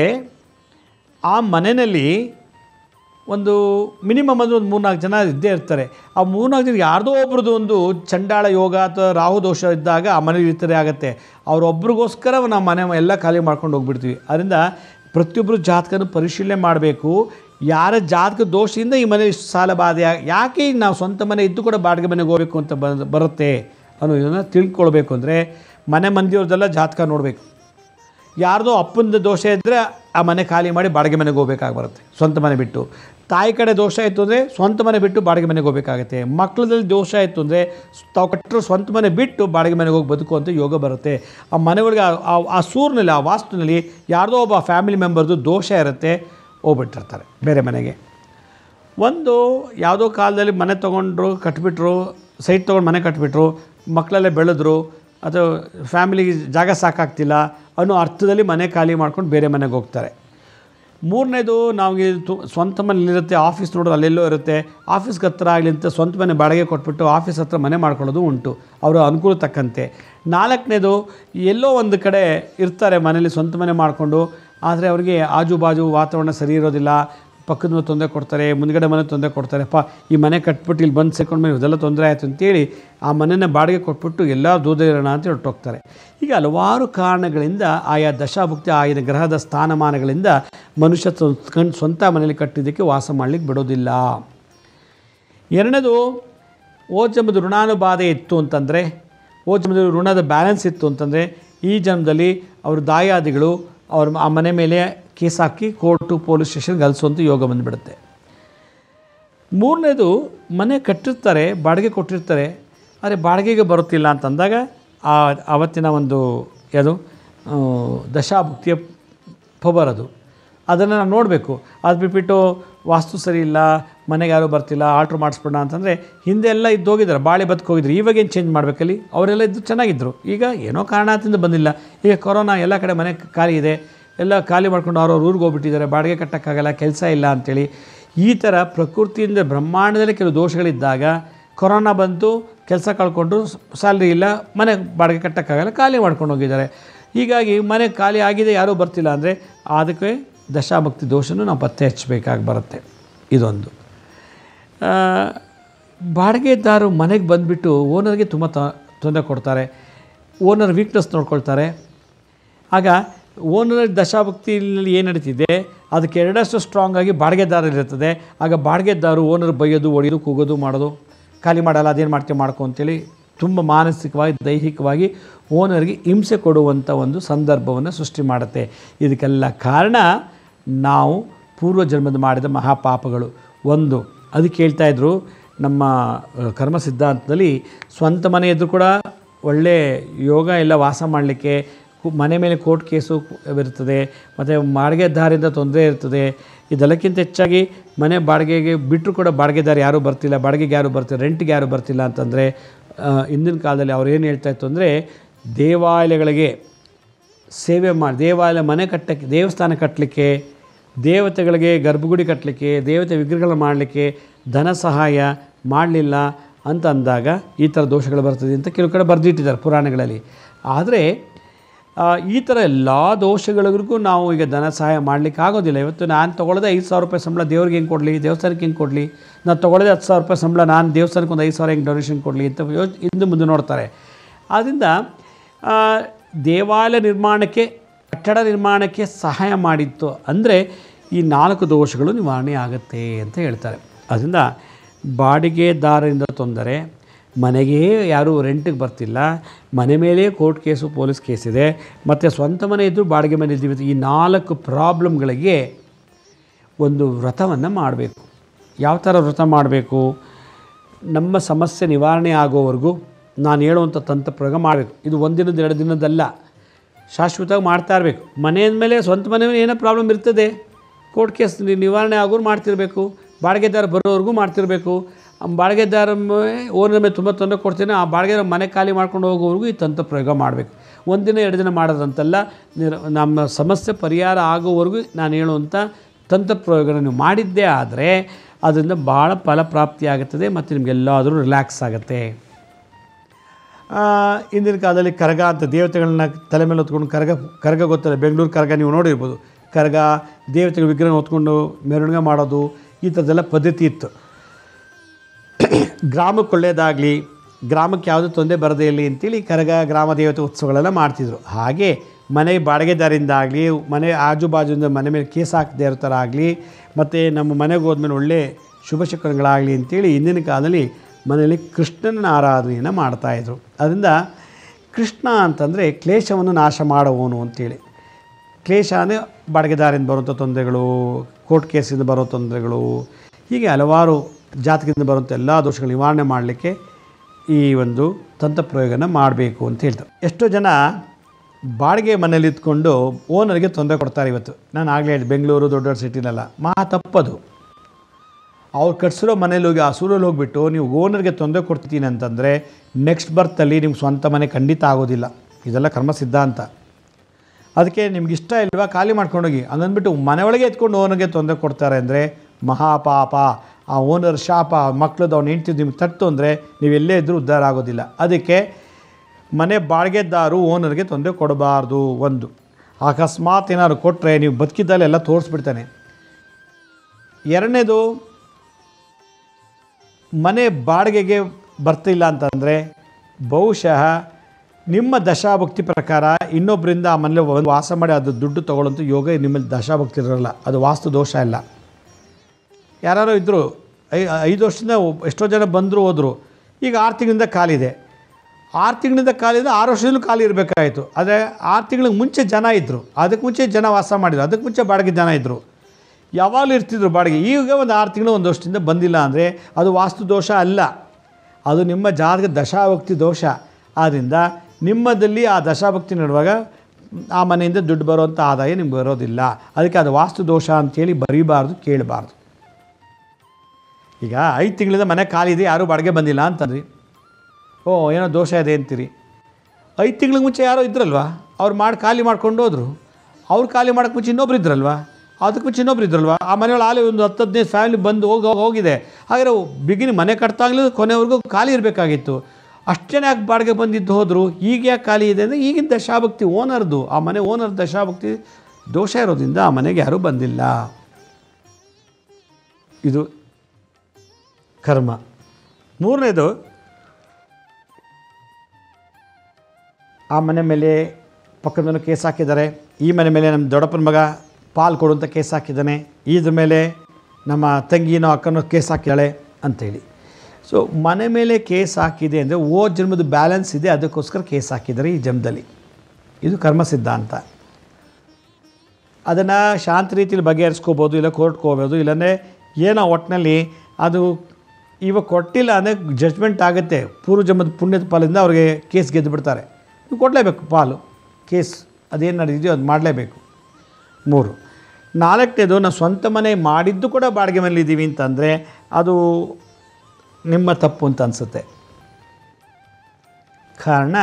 ಆ ಮನೆಯಲ್ಲಿ ಒಂದು ಮಿನಿಮಮ್ ಅಂದರೆ ಒಂದು ಮೂರ್ನಾಲ್ಕು ಜನ ಇದ್ದೇ ಇರ್ತಾರೆ. ಆ ಮೂರ್ನಾಲ್ಕು ಜನ ಯಾರ್ದೋ ಒಬ್ರದ್ದು ಒಂದು ಚಂಡಾಳ ಯೋಗ ಅಥವಾ ರಾಹು ದೋಷ ಇದ್ದಾಗ ಆ ಮನೇಲಿ ಇರ್ತದೆ ಆಗುತ್ತೆ. ಅವರೊಬ್ರಿಗೋಸ್ಕರ ನಾವು ಮನೆ ಎಲ್ಲ ಖಾಲಿ ಮಾಡ್ಕೊಂಡು ಹೋಗ್ಬಿಡ್ತೀವಿ. ಅದರಿಂದ ಪ್ರತಿಯೊಬ್ಬರು ಜಾತಕನ ಪರಿಶೀಲನೆ ಮಾಡಬೇಕು. ಯಾರ ಜಾತಕ ದೋಷದಿಂದ ಈ ಮನೆ ಇಷ್ಟು ಸಾಲ ಬಾಧೆ, ಯಾಕೆ ಈಗ ನಾವು ಸ್ವಂತ ಮನೆ ಇದ್ದು ಕೂಡ ಬಾಡಿಗೆ ಮನೆಗೆ ಹೋಗಬೇಕು ಅಂತ ಬರುತ್ತೆ ಅನ್ನೋದನ್ನು ತಿಳ್ಕೊಳ್ಬೇಕು. ಅಂದರೆ ಮನೆ ಮಂದಿಯವ್ರದ್ದೆಲ್ಲ ಜಾತಕ ನೋಡಬೇಕು. ಯಾರ್ದೋ ಅಪ್ಪನ ದೋಷ ಇದ್ದರೆ ಆ ಮನೆ ಖಾಲಿ ಮಾಡಿ ಬಾಡಿಗೆ ಮನೆಗೆ ಹೋಗ್ಬೇಕಾಗಿ ಬರುತ್ತೆ, ಸ್ವಂತ ಮನೆ ಬಿಟ್ಟು. ತಾಯಿ ಕಡೆ ದೋಷ ಇತ್ತು ಅಂದರೆ ಸ್ವಂತ ಮನೆ ಬಿಟ್ಟು ಬಾಡಿಗೆ ಮನೆಗೆ ಹೋಗಬೇಕಾಗುತ್ತೆ. ಮಕ್ಕಳದಲ್ಲಿ ದೋಷ ಇತ್ತು ಅಂದರೆ ತಾವು ಕಟ್ಟಿರೋ ಸ್ವಂತ ಮನೆ ಬಿಟ್ಟು ಬಾಡಿಗೆ ಮನೆಗೆ ಹೋಗಿ ಬದುಕುವಂಥ ಯೋಗ ಬರುತ್ತೆ. ಆ ಮನೆಗಳಿಗೆ ಆ ಸೂರಿನಲ್ಲಿ, ಆ ವಾಸ್ತುನಲ್ಲಿ ಯಾರ್ದೋ ಒಬ್ಬ ಫ್ಯಾಮಿಲಿ ಮೆಂಬರ್ದು ದೋಷ ಇರುತ್ತೆ, ಹೋಗ್ಬಿಟ್ಟಿರ್ತಾರೆ ಬೇರೆ ಮನೆಗೆ. ಒಂದು ಯಾವುದೋ ಕಾಲದಲ್ಲಿ ಮನೆ ತೊಗೊಂಡ್ರು, ಕಟ್ಬಿಟ್ರು, ಸೈಟ್ ತೊಗೊಂಡು ಮನೆ ಕಟ್ಬಿಟ್ರು, ಮಕ್ಕಳಲ್ಲೇ ಬೆಳೆದ್ರು, ಅಥವಾ ಫ್ಯಾಮಿಲಿಗೆ ಜಾಗ ಸಾಕಾಗ್ತಿಲ್ಲ ಅನ್ನೋ ಅರ್ಥದಲ್ಲಿ ಮನೆ ಖಾಲಿ ಮಾಡ್ಕೊಂಡು ಬೇರೆ ಮನೆಗೆ ಹೋಗ್ತಾರೆ. ಮೂರನೇದು, ನಮಗೆ ತು ಸ್ವಂತ ಮನೇಲಿರುತ್ತೆ, ಆಫೀಸ್ ನೋಡೋದು ಅಲ್ಲೆಲ್ಲೋ ಇರುತ್ತೆ, ಆಫೀಸ್ಗೆ ಹತ್ರ ಆಗಲಿ ಅಂತ ಸ್ವಂತ ಮನೆ ಬಾಡಿಗೆ ಕೊಟ್ಬಿಟ್ಟು ಆಫೀಸ್ ಹತ್ರ ಮನೆ ಮಾಡ್ಕೊಳ್ಳೋದು ಉಂಟು, ಅವರ ಅನುಕೂಲ ತಕ್ಕಂತೆ. ನಾಲ್ಕನೇದು, ಎಲ್ಲೋ ಒಂದು ಕಡೆ ಇರ್ತಾರೆ ಮನೇಲಿ ಸ್ವಂತ ಮನೆ ಮಾಡಿಕೊಂಡು, ಆದರೆ ಅವರಿಗೆ ಆಜು ಬಾಜು ವಾತಾವರಣ ಸರಿ ಇರೋದಿಲ್ಲ, ಪಕ್ಕದ ಮನೆ ತೊಂದರೆ ಕೊಡ್ತಾರೆ, ಮುಂದ್ಗಡೆ ಮನೆ ತೊಂದರೆ ಕೊಡ್ತಾರೆ. ಪ ಈ ಮನೆ ಕಟ್ಬಿಟ್ಟು ಇಲ್ಲಿ ಬಂದು ಸೇರ್ಕೊಂಡ್ಮೇಲೆ ಇದೆಲ್ಲ ತೊಂದರೆ ಆಯಿತು ಅಂತೇಳಿ ಆ ಮನೆಯ ಬಾಡಿಗೆ ಕೊಟ್ಬಿಟ್ಟು ಎಲ್ಲ ದೂರ ಇರೋಣ ಅಂತ ಹೊರಟೋಗ್ತಾರೆ. ಹೀಗೆ ಹಲವಾರು ಕಾರಣಗಳಿಂದ, ಆಯಾ ದಶಾಭುಕ್ತಿ, ಆಯಾ ಗ್ರಹದ ಸ್ಥಾನಮಾನಗಳಿಂದ ಮನುಷ್ಯ ಸ್ವಂತ ಮನೆಯಲ್ಲಿ ಕಟ್ಟಿದ್ದಕ್ಕೆ ವಾಸ ಮಾಡಲಿಕ್ಕೆ ಬಿಡೋದಿಲ್ಲ. ಎರಡನೇದು, ಓ ಜನ್ಮದ ಋಣಾನುಬಾಧೆ ಇತ್ತು ಅಂತಂದರೆ, ಓ ಜನ್ಮದ ಋಣದ ಬ್ಯಾಲೆನ್ಸ್ ಇತ್ತು ಅಂತಂದರೆ ಈ ಜನ್ಮದಲ್ಲಿ ಅವರು ದಾಯಾದಿಗಳು ಅವ್ರ ಆ ಮನೆ ಮೇಲೆ ಕೇಸ್ ಹಾಕಿ ಕೋರ್ಟು ಪೊಲೀಸ್ ಸ್ಟೇಷನ್ಗೆ ಅಲಿಸುವಂಥ ಯೋಗ ಬಂದುಬಿಡುತ್ತೆ. ಮೂರನೇದು, ಮನೆ ಕಟ್ಟಿರ್ತಾರೆ, ಬಾಡಿಗೆ ಕೊಟ್ಟಿರ್ತಾರೆ, ಆದರೆ ಬಾಡಿಗೆಗೆ ಬರುತ್ತಿಲ್ಲ ಅಂತಂದಾಗ ಆ ಆವತ್ತಿನ ಒಂದು ಯಾವುದು ದಶಾಭುಕ್ತಿಯ ಪವರ್ ಅದು, ಅದನ್ನು ನಾವು ನೋಡಬೇಕು. ಅದು ಬಿಟ್ಬಿಟ್ಟು ವಾಸ್ತು ಸರಿ ಇಲ್ಲ, ಮನೆಗೆ ಯಾರೂ ಬರ್ತಿಲ್ಲ, ಆರ್ಡ್ರ್ ಮಾಡಿಸ್ಬಿಡೋಣ ಅಂತಂದರೆ ಹಿಂದೆ ಎಲ್ಲ ಇದ್ದು ಹೋಗಿದ್ದಾರೆ, ಬಾಳೆ ಬದುಕು ಹೋಗಿದ್ರು. ಇವಾಗೇನು ಚೇಂಜ್ ಮಾಡಬೇಕಲ್ಲಿ? ಅವರೆಲ್ಲ ಇದ್ದು ಚೆನ್ನಾಗಿದ್ದರು, ಈಗ ಏನೋ ಕಾರಣದಿಂದ ಬಂದಿಲ್ಲ. ಈಗ ಕೊರೋನಾ ಎಲ್ಲ ಕಡೆ ಮನೆ ಖಾಲಿ ಇದೆ, ಎಲ್ಲ ಖಾಲಿ ಮಾಡ್ಕೊಂಡು ಅವ್ರವ್ರ ಊರಿಗೆ ಹೋಗ್ಬಿಟ್ಟಿದ್ದಾರೆ, ಬಾಡಿಗೆ ಕಟ್ಟೋಕ್ಕಾಗಲ್ಲ, ಕೆಲಸ ಇಲ್ಲ ಅಂಥೇಳಿ. ಈ ಥರ ಪ್ರಕೃತಿಯಿಂದ ಬ್ರಹ್ಮಾಂಡದಲ್ಲಿ ಕೆಲವು ದೋಷಗಳಿದ್ದಾಗ ಕೊರೋನಾ ಬಂತು, ಕೆಲಸ ಕಳ್ಕೊಂಡು, ಸ್ಯಾಲ್ರಿ ಇಲ್ಲ, ಮನೆ ಬಾಡಿಗೆ ಕಟ್ಟೋಕ್ಕಾಗಲ್ಲ, ಖಾಲಿ ಮಾಡ್ಕೊಂಡು ಹೋಗಿದ್ದಾರೆ. ಹೀಗಾಗಿ ಮನೆ ಖಾಲಿ ಆಗಿದೆ, ಯಾರೂ ಬರ್ತಿಲ್ಲ ಅಂದರೆ ಅದಕ್ಕೆ ದಶಾಭಕ್ತಿ ದೋಷನೂ ನಾವು ಪತ್ತೆ ಹಚ್ಚಬೇಕಾಗಿ ಬರುತ್ತೆ. ಇದೊಂದು. ಬಾಡಿಗೆದಾರರು ಮನೆಗೆ ಬಂದುಬಿಟ್ಟು ಓನರ್ಗೆ ತುಂಬ ತೊಂದರೆ ಕೊಡ್ತಾರೆ, ಓನರ್ ವೀಕ್ನೆಸ್ ನೋಡ್ಕೊಳ್ತಾರೆ. ಆಗ ಓನರ್ ದಶಾಭಕ್ತಿಯಲ್ಲಿ ಏನು ನಡೀತಿದೆ ಅದಕ್ಕೆ ಎರಡಷ್ಟು ಸ್ಟ್ರಾಂಗ್ ಆಗಿ ಬಾಡಿಗೆದಾರರಿರ್ತದೆ. ಆಗ ಬಾಡಿಗೆದಾರರು ಓನರ್ ಬೈಯೋದು, ಹೊಡೆಯೋದು, ಕೂಗೋದು, ಮಾಡೋದು, ಖಾಲಿ ಮಾಡಲ್ಲ, ಅದೇನು ಮಾಡ್ತೀವಿ ಮಾಡ್ಕೊ ಅಂತೇಳಿ ತುಂಬ ಮಾನಸಿಕವಾಗಿ ದೈಹಿಕವಾಗಿ ಓನರ್ಗೆ ಹಿಂಸೆ ಕೊಡುವಂಥ ಒಂದು ಸಂದರ್ಭವನ್ನು ಸೃಷ್ಟಿ ಮಾಡುತ್ತೆ. ಇದಕ್ಕೆಲ್ಲ ಕಾರಣ ನಾವು ಪೂರ್ವ ಜನ್ಮದ ಮಾಡಿದ ಮಹಾಪಾಪಗಳು. ಒಂದು ಅದಕ್ಕೆ ಹೇಳ್ತಾಯಿದ್ರು ನಮ್ಮ ಕರ್ಮ ಸಿದ್ಧಾಂತದಲ್ಲಿ, ಸ್ವಂತ ಮನೆ ಇದ್ದರೂ ಕೂಡ ಒಳ್ಳೆ ಯೋಗ ಎಲ್ಲ ವಾಸ ಮಾಡಲಿಕ್ಕೆ, ಮನೆ ಮೇಲೆ ಕೋರ್ಟ್ ಕೇಸು ಇರ್ತದೆ, ಮತ್ತು ಬಾಡಿಗೆದಾರಿಂದ ತೊಂದರೆ ಇರ್ತದೆ. ಇದೆಲ್ಲಕ್ಕಿಂತ ಹೆಚ್ಚಾಗಿ ಮನೆ ಬಾಡಿಗೆಗೆ ಬಿಟ್ಟರು ಕೂಡ ಬಾಡಿಗೆದಾರ ಯಾರೂ ಬರ್ತಿಲ್ಲ, ಬಾಡಿಗೆಗೆ ಯಾರೂ ಬರ್ತಿಲ್ಲ, ರೆಂಟ್ಗೆ ಯಾರೂ ಬರ್ತಿಲ್ಲ ಅಂತಂದರೆ ಇಂದಿನ ಕಾಲದಲ್ಲಿ ಅವ್ರು ಏನು ಹೇಳ್ತಾಯಿತ್ತು ಅಂದರೆ, ದೇವಾಲಯಗಳಿಗೆ ಸೇವೆ ಮಾಡಿ, ದೇವಾಲಯ ಮನೆ ಕಟ್ಟಕ್ಕೆ, ದೇವಸ್ಥಾನ ಕಟ್ಟಲಿಕ್ಕೆ, ದೇವತೆಗಳಿಗೆ ಗರ್ಭಗುಡಿ ಕಟ್ಟಲಿಕ್ಕೆ, ದೇವತೆ ವಿಗ್ರಹಗಳನ್ನ ಮಾಡಲಿಕ್ಕೆ ಧನ ಸಹಾಯ ಮಾಡಲಿಲ್ಲ ಅಂತ ಅಂದಾಗ ಈ ಥರ ದೋಷಗಳು ಬರ್ತದೆ ಅಂತ ಕೆಲವು ಕಡೆ ಬರೆದಿಟ್ಟಿದ್ದಾರೆ ಪುರಾಣಗಳಲ್ಲಿ. ಆದರೆ ಈ ಥರ ಎಲ್ಲ ದೋಷಗಳಿಗೂ ನಾವು ಈಗ ಧನ ಸಹಾಯ ಮಾಡಲಿಕ್ಕೆ ಆಗೋದಿಲ್ಲ. ಇವತ್ತು ನಾನು ತೊಗೊಳ್ಳೋದೇ ಐದು ಸಾವಿರ ರೂಪಾಯಿ ಸಂಬಳ ದೇವ್ರಿಗೆ ಹೆಂಗೆ ಕೊಡಲಿ, ದೇವಸ್ಥಾನಕ್ಕೆ ಹೆಂಗೆ ಕೊಡಲಿ, ನಾನು ತೊಗೊಳ್ಳೋದೇ ಹತ್ತು ಸಾವಿರ ರೂಪಾಯಿ ಸಂಬಳ ನಾನು ದೇವಸ್ಥಾನಕ್ಕೆ ಒಂದು ಐದು ಸಾವಿರ ಹೆಂಗೆ ಡೊನೇಷನ್ ಕೊಡಲಿ ಅಂತ ಯೋಚ್ ಹಿಂದೆ ಮುಂದೆ ನೋಡ್ತಾರೆ. ಆದ್ದರಿಂದ ದೇವಾಲಯ ನಿರ್ಮಾಣಕ್ಕೆ, ಕಟ್ಟಡ ನಿರ್ಮಾಣಕ್ಕೆ ಸಹಾಯ ಮಾಡಿತ್ತು ಅಂದರೆ ಈ ನಾಲ್ಕು ದೋಷಗಳು ನಿವಾರಣೆ ಆಗುತ್ತೆ ಅಂತ ಹೇಳ್ತಾರೆ. ಅದರಿಂದ ಬಾಡಿಗೆದಾರರಿಂದ ತೊಂದರೆ, ಮನೆಗೆ ಯಾರೂ ರೆಂಟಿಗೆ ಬರ್ತಿಲ್ಲ, ಮನೆ ಮೇಲೆ ಕೋರ್ಟ್ ಕೇಸು ಪೊಲೀಸ್ ಕೇಸಿದೆ, ಮತ್ತು ಸ್ವಂತ ಮನೆ ಇದ್ದರೂ ಬಾಡಿಗೆ ಮನೆ ಇದ್ದೀವಿ, ಈ ನಾಲ್ಕು ಪ್ರಾಬ್ಲಮ್ಗಳಿಗೆ ಒಂದು ವ್ರತವನ್ನು ಮಾಡಬೇಕು. ಯಾವ ಥರ ವ್ರತ ಮಾಡಬೇಕು? ನಮ್ಮ ಸಮಸ್ಯೆ ನಿವಾರಣೆ ಆಗೋವರೆಗೂ ನಾನು ಹೇಳುವಂಥ ತಂತ್ರ ಪ್ರಯೋಗ ಮಾಡಬೇಕು. ಇದು ಒಂದಿನದ ಎರಡು ದಿನದಲ್ಲ, ಶಾಶ್ವತವಾಗಿ ಮಾಡ್ತಾ ಇರಬೇಕು. ಮನೆಯ ಮೇಲೆ ಸ್ವಂತ ಮನೆ ಮೇಲೆ ಏನೋ ಪ್ರಾಬ್ಲಮ್ ಇರ್ತದೆ, ಕೋರ್ಟ್ ಕೇಸ್ ನಿವಾರಣೆ ಆಗೋರು ಮಾಡ್ತಿರಬೇಕು, ಬಾಡಿಗೆದಾರ ಬರೋವರೆಗೂ ಮಾಡ್ತಿರಬೇಕು. ಬಾಡಿಗೆದಾರ ಓನರ್ ಮೇಲೆ ತುಂಬ ತೊಂದರೆ ಕೊಡ್ತೀನಿ, ಆ ಬಾಡಿಗೆದಾರ ಮನೆ ಖಾಲಿ ಮಾಡ್ಕೊಂಡು ಹೋಗೋವರೆಗೂ ಈ ತಂತ್ರ ಪ್ರಯೋಗ ಮಾಡಬೇಕು. ಒಂದಿನ ಎರಡು ದಿನ ಮಾಡೋದಂತಲ್ಲ, ನಮ್ಮ ಸಮಸ್ಯೆ ಪರಿಹಾರ ಆಗೋವರೆಗೂ ನಾನು ಹೇಳುವಂಥ ತಂತ್ರ ಪ್ರಯೋಗನ ನೀವು ಮಾಡಿದ್ದೇ ಆದರೆ ಅದರಿಂದ ಭಾಳ ಫಲಪ್ರಾಪ್ತಿಯಾಗುತ್ತದೆ ಮತ್ತು ನಿಮಗೆಲ್ಲಾದರೂ ರಿಲ್ಯಾಕ್ಸ್ ಆಗುತ್ತೆ. ಇಂದಿನ ಕಾಲದಲ್ಲಿ ಕರಗ ಅಂತ ದೇವತೆಗಳನ್ನ ತಲೆ ಮೇಲೆ ಹೊತ್ಕೊಂಡು, ಕರಗ ಕರಗ ಗೊತ್ತಲ್ಲ, ಬೆಂಗಳೂರು ಕರಗ ನೀವು ನೋಡಿರ್ಬೋದು. ಕರಗ ದೇವತೆಗಳ ವಿಗ್ರಹ ಹೊತ್ಕೊಂಡು ಮೆರವಣಿಗೆ ಮಾಡೋದು, ಈ ಥರದ್ದೆಲ್ಲ ಪದ್ಧತಿ ಇತ್ತು. ಗ್ರಾಮಕ್ಕೆ ಒಳ್ಳೆಯದಾಗಲಿ, ಗ್ರಾಮಕ್ಕೆ ಯಾವುದೇ ತೊಂದರೆ ಬರದೇ ಇರಲಿ ಅಂತೇಳಿ ಕರಗ ಗ್ರಾಮ ದೇವತೆ ಉತ್ಸವಗಳೆಲ್ಲ ಮಾಡ್ತಿದ್ರು. ಹಾಗೆ ಮನೆ ಬಾಡಿಗೆದಾರಿಂದ ಆಗಲಿ, ಮನೆ ಆಜು ಬಾಜುಯಿಂದ ಮನೆ ಮೇಲೆ ಕೇಸ್ ಹಾಕದೇ ಇರೋ ಥರ ಆಗಲಿ, ಮತ್ತು ನಮ್ಮ ಮನೆಗೆ ಹೋದ್ಮೇಲೆ ಒಳ್ಳೆ ಶುಭ ಶಕುನಗಳಾಗಲಿ ಅಂತೇಳಿ ಇಂದಿನ ಕಾಲದಲ್ಲಿ ಮನೆಯಲ್ಲಿ ಕೃಷ್ಣನ ಆರಾಧನೆಯನ್ನು ಮಾಡ್ತಾಯಿದ್ರು. ಅದರಿಂದ ಕೃಷ್ಣ ಅಂತಂದರೆ ಕ್ಲೇಶವನ್ನು ನಾಶ ಮಾಡುವವನು ಅಂತೇಳಿ. ಕ್ಲೇಶ ಅಂದರೆ ಬಾಡಿಗೆದಾರಿಂದ ಬರುವಂಥ ತೊಂದರೆಗಳು, ಕೋರ್ಟ್ ಕೇಸಿಂದ ಬರೋ ತೊಂದರೆಗಳು, ಹೀಗೆ ಹಲವಾರು ಜಾತಕದಿಂದ ಬರುವಂಥ ಎಲ್ಲ ದೋಷಗಳು ನಿವಾರಣೆ ಮಾಡಲಿಕ್ಕೆ ಈ ಒಂದು ತಂತ್ರ ಪ್ರಯೋಗನ ಮಾಡಬೇಕು ಅಂತ ಹೇಳ್ತಾರೆ. ಎಷ್ಟೋ ಜನ ಬಾಡಿಗೆ ಮನೇಲಿ ಇದ್ಕೊಂಡು ಓನರ್ಗೆ ತೊಂದರೆ ಕೊಡ್ತಾರೆ. ಇವತ್ತು ನಾನು ಆಗಲೇ ಹೇಳಿ ಬೆಂಗಳೂರು ದೊಡ್ಡ ದೊಡ್ಡ ಸಿಟಿಲೆಲ್ಲ ಮಹಾ ತಪ್ಪದು. ಅವ್ರು ಕಟ್ಸಿರೋ ಮನೇಲಿ ಹೋಗಿ ಆ ಸೂರಲ್ಲಿ ಹೋಗಿಬಿಟ್ಟು ನೀವು ಓನರ್ಗೆ ತೊಂದರೆ ಕೊಡ್ತೀನಿ ಅಂತಂದರೆ ನೆಕ್ಸ್ಟ್ ಬರ್ತಲ್ಲಿ ನಿಮ್ಗೆ ಸ್ವಂತ ಮನೆ ಖಂಡಿತ ಆಗೋದಿಲ್ಲ. ಇದೆಲ್ಲ ಕರ್ಮ ಸಿದ್ಧಾಂತ. ಅದಕ್ಕೆ ನಿಮ್ಗೆ ಇಷ್ಟ ಇಲ್ವಾ ಖಾಲಿ ಮಾಡ್ಕೊಂಡೋಗಿ ಹಂಗಂದ್ಬಿಟ್ಟು ಮನೆಯೊಳಗೆ ಎತ್ಕೊಂಡು ಓನರ್ಗೆ ತೊಂದರೆ ಕೊಡ್ತಾರೆ ಅಂದರೆ ಮಹಾಪಾಪ. ಆ ಓನರ್ ಶಾಪ, ಮಕ್ಕಳದ್ದು ಅವ್ನು ಹೆಂಡ್ತಿದ್ದು ನಿಮ್ಗೆ ತಟ್ಟು ಅಂದರೆ ನೀವೆಲ್ಲೇ ಇದ್ದರೂ ಉದ್ಧಾರ ಆಗೋದಿಲ್ಲ. ಅದಕ್ಕೆ ಮನೆ ಬಾಡಿಗೆದಾರು ಓನರ್ಗೆ ತೊಂದರೆ ಕೊಡಬಾರ್ದು. ಒಂದು, ಅಕಸ್ಮಾತ್ ಏನಾದ್ರು ಕೊಟ್ಟರೆ ನೀವು ಬದುಕಿದ್ದಲ್ಲೆಲ್ಲ ತೋರಿಸ್ಬಿಡ್ತಾನೆ. ಎರಡನೇದು, ಮನೆ ಬಾಡಿಗೆಗೆ ಬರ್ತಿಲ್ಲ ಅಂತಂದರೆ ಬಹುಶಃ ನಿಮ್ಮ ದಶಾಭಕ್ತಿ ಪ್ರಕಾರ ಇನ್ನೊಬ್ಬರಿಂದ ಆ ಮನೇಲಿ ಒಂದು ವಾಸ ಮಾಡಿ ಅದು ದುಡ್ಡು ತೊಗೊಳ್ಳೋಂಥ ಯೋಗ ನಿಮ್ಮಲ್ಲಿ ದಶಾಭಕ್ತಿ ಇರೋಲ್ಲ. ಅದು ವಾಸ್ತು ದೋಷ ಇಲ್ಲ. ಯಾರು ಇದ್ದರು ಐ ಐದು ವರ್ಷದಿಂದ ಎಷ್ಟೋ ಜನ ಬಂದರು ಹೋದರು, ಈಗ ಆರು ತಿಂಗಳಿಂದ ಖಾಲಿದೆ. ಆರು ತಿಂಗಳಿಂದ ಖಾಲಿ ಇದ್ದರೆ ಆರು ವರ್ಷದಲ್ಲೂ ಖಾಲಿ ಇರಬೇಕಾಯಿತು. ಆದರೆ ಆರು ತಿಂಗಳಿಗೆ ಮುಂಚೆ ಜನ ಇದ್ದರು, ಅದಕ್ಕೆ ಮುಂಚೆ ಜನ ವಾಸ ಮಾಡಿದರು, ಅದಕ್ಕೆ ಮುಂಚೆ ಬಾಡಿಗೆ ಜನ ಇದ್ದರು, ಯಾವಾಗಲೂ ಇರ್ತಿದ್ರು ಬಾಡಿಗೆ. ಈಗ ಒಂದು ಆರು ತಿಂಗಳು ಒಂದು ವರ್ಷದಿಂದ ಬಂದಿಲ್ಲ ಅಂದರೆ ಅದು ವಾಸ್ತು ದೋಷ ಅಲ್ಲ, ಅದು ನಿಮ್ಮ ಜಾತಕ ದಶಾಭಕ್ತಿ ದೋಷ. ಆದ್ದರಿಂದ ನಿಮ್ಮದಲ್ಲಿ ಆ ದಶಾಭಕ್ತಿ ನಡುವಾಗ ಆ ಮನೆಯಿಂದ ದುಡ್ಡು ಬರುವಂಥ ಆದಾಯ ನಿಮ್ಗೆ ಬರೋದಿಲ್ಲ. ಅದಕ್ಕೆ ಅದು ವಾಸ್ತು ದೋಷ ಅಂತೇಳಿ ಬರೀಬಾರ್ದು, ಕೇಳಬಾರ್ದು. ಈಗ ಐದು ತಿಂಗಳಿಂದ ಮನೆ ಖಾಲಿ ಇದೆ, ಯಾರೂ ಬಾಡಿಗೆ ಬಂದಿಲ್ಲ ಅಂತಂದ್ರಿ, ಓ ಏನೋ ದೋಷ ಇದೆ ಅಂತೀರಿ. ಐದು ತಿಂಗಳಿಗೆ ಮುಂಚೆ ಯಾರೋ ಇದ್ರಲ್ವ, ಅವ್ರು ಮಾಡಿ ಖಾಲಿ ಮಾಡ್ಕೊಂಡು ಹೋದರು, ಅವ್ರು ಖಾಲಿ ಮಾಡೋಕ್ಕೆ ಮುಂಚೆ ಇನ್ನೊಬ್ರು ಇದ್ರಲ್ವ, ಅದಕ್ಕೆ ಮುಂಚೆ ಇನ್ನೊಬ್ರು ಇದ್ರಲ್ವ, ಆ ಮನೆಯೊಳಗೆ ಆಲೇ ಒಂದು ಹತ್ತು ಹದಿನೈದು ಫ್ಯಾಮಿಲಿ ಬಂದು ಹೋಗಿ ಹೋಗಿದೆ. ಹಾಗಾದ್ರೆ ಬಿಗಿನಿ ಮನೆ ಕಟ್ತಾಗಲೂ ಕೊನೆವರೆಗೂ ಖಾಲಿ ಇರಬೇಕಾಗಿತ್ತು. ಅಷ್ಟು ಜನ ಯಾಕೆ ಬಾಡಿಗೆ ಬಂದಿದ್ದು ಹೋದರು, ಈಗ ಯಾಕೆ ಖಾಲಿ ಇದೆ ಅಂದರೆ ಈಗಿನ ದಶಾಭಕ್ತಿ ಓನರ್ದು, ಆ ಮನೆ ಓನರ್ ದಶಾಭಕ್ತಿ ದೋಷ ಇರೋದ್ರಿಂದ ಆ ಮನೆಗೆ ಯಾರೂ ಬಂದಿಲ್ಲ. ಇದು ಕರ್ಮ. ಮೂರನೇದು, ಆ ಮನೆ ಮೇಲೆ ಪಕ್ಕದ ಕೇಸ್ ಹಾಕಿದ್ದಾರೆ, ಈ ಮನೆ ಮೇಲೆ ನಮ್ಮ ದೊಡ್ಡಪ್ಪನ ಮಗ ಪಾಲು ಕೊಡುವಂಥ ಕೇಸ್ ಹಾಕಿದ್ದಾನೆ, ಇದ್ರ ಮೇಲೆ ನಮ್ಮ ತಂಗಿನೋ ಅಕ್ಕನೋ ಕೇಸ್ ಹಾಕಿದ್ದಾಳೆ ಅಂಥೇಳಿ. ಸೊ ಮನೆ ಮೇಲೆ ಕೇಸ್ ಹಾಕಿದೆ ಅಂದರೆ ಓ ಜನ್ಮದ ಬ್ಯಾಲೆನ್ಸ್ ಇದೆ, ಅದಕ್ಕೋಸ್ಕರ ಕೇಸ್ ಹಾಕಿದ್ದಾರೆ ಈ ಜನ್ಮದಲ್ಲಿ. ಇದು ಕರ್ಮ ಸಿದ್ಧಾಂತ. ಅದನ್ನು ಶಾಂತ ರೀತಿಯಲ್ಲಿ ಬಗೆಹರಿಸ್ಕೋಬೋದು, ಇಲ್ಲ ಕೋರ್ಟ್ಗೆ ಹೋಗ್ಬೋದು, ಇಲ್ಲಾಂದರೆ ಏನೋ ಒಟ್ಟಿನಲ್ಲಿ ಅದು ಇವಾಗ ಕೊಟ್ಟಿಲ್ಲ ಅಂದರೆ ಜಡ್ಜ್ಮೆಂಟ್ ಆಗುತ್ತೆ. ಪೂರ್ವ ಜನ್ಮದ ಪುಣ್ಯದ ಪಾಲಿಂದ ಅವ್ರಿಗೆ ಕೇಸ್ ಗೆದ್ದು ಬಿಡ್ತಾರೆ. ನೀವು ಕೊಡಲೇಬೇಕು ಪಾಲು, ಕೇಸ್ ಅದೇನು ನಡೆದಿದೆಯೋ ಅದು ಮಾಡಲೇಬೇಕು. ಮೂರು. ನಾಲ್ಕನೇದು, ನಾವು ಸ್ವಂತ ಮನೆ ಮಾಡಿದ್ದು ಕೂಡ ಬಾಡಿಗೆ ಮನೇಲಿದ್ದೀವಿ ಅಂತಂದರೆ ಅದು ನಿಮ್ಮ ತಪ್ಪು ಅಂತ ಅನಿಸುತ್ತೆ. ಕಾರಣ,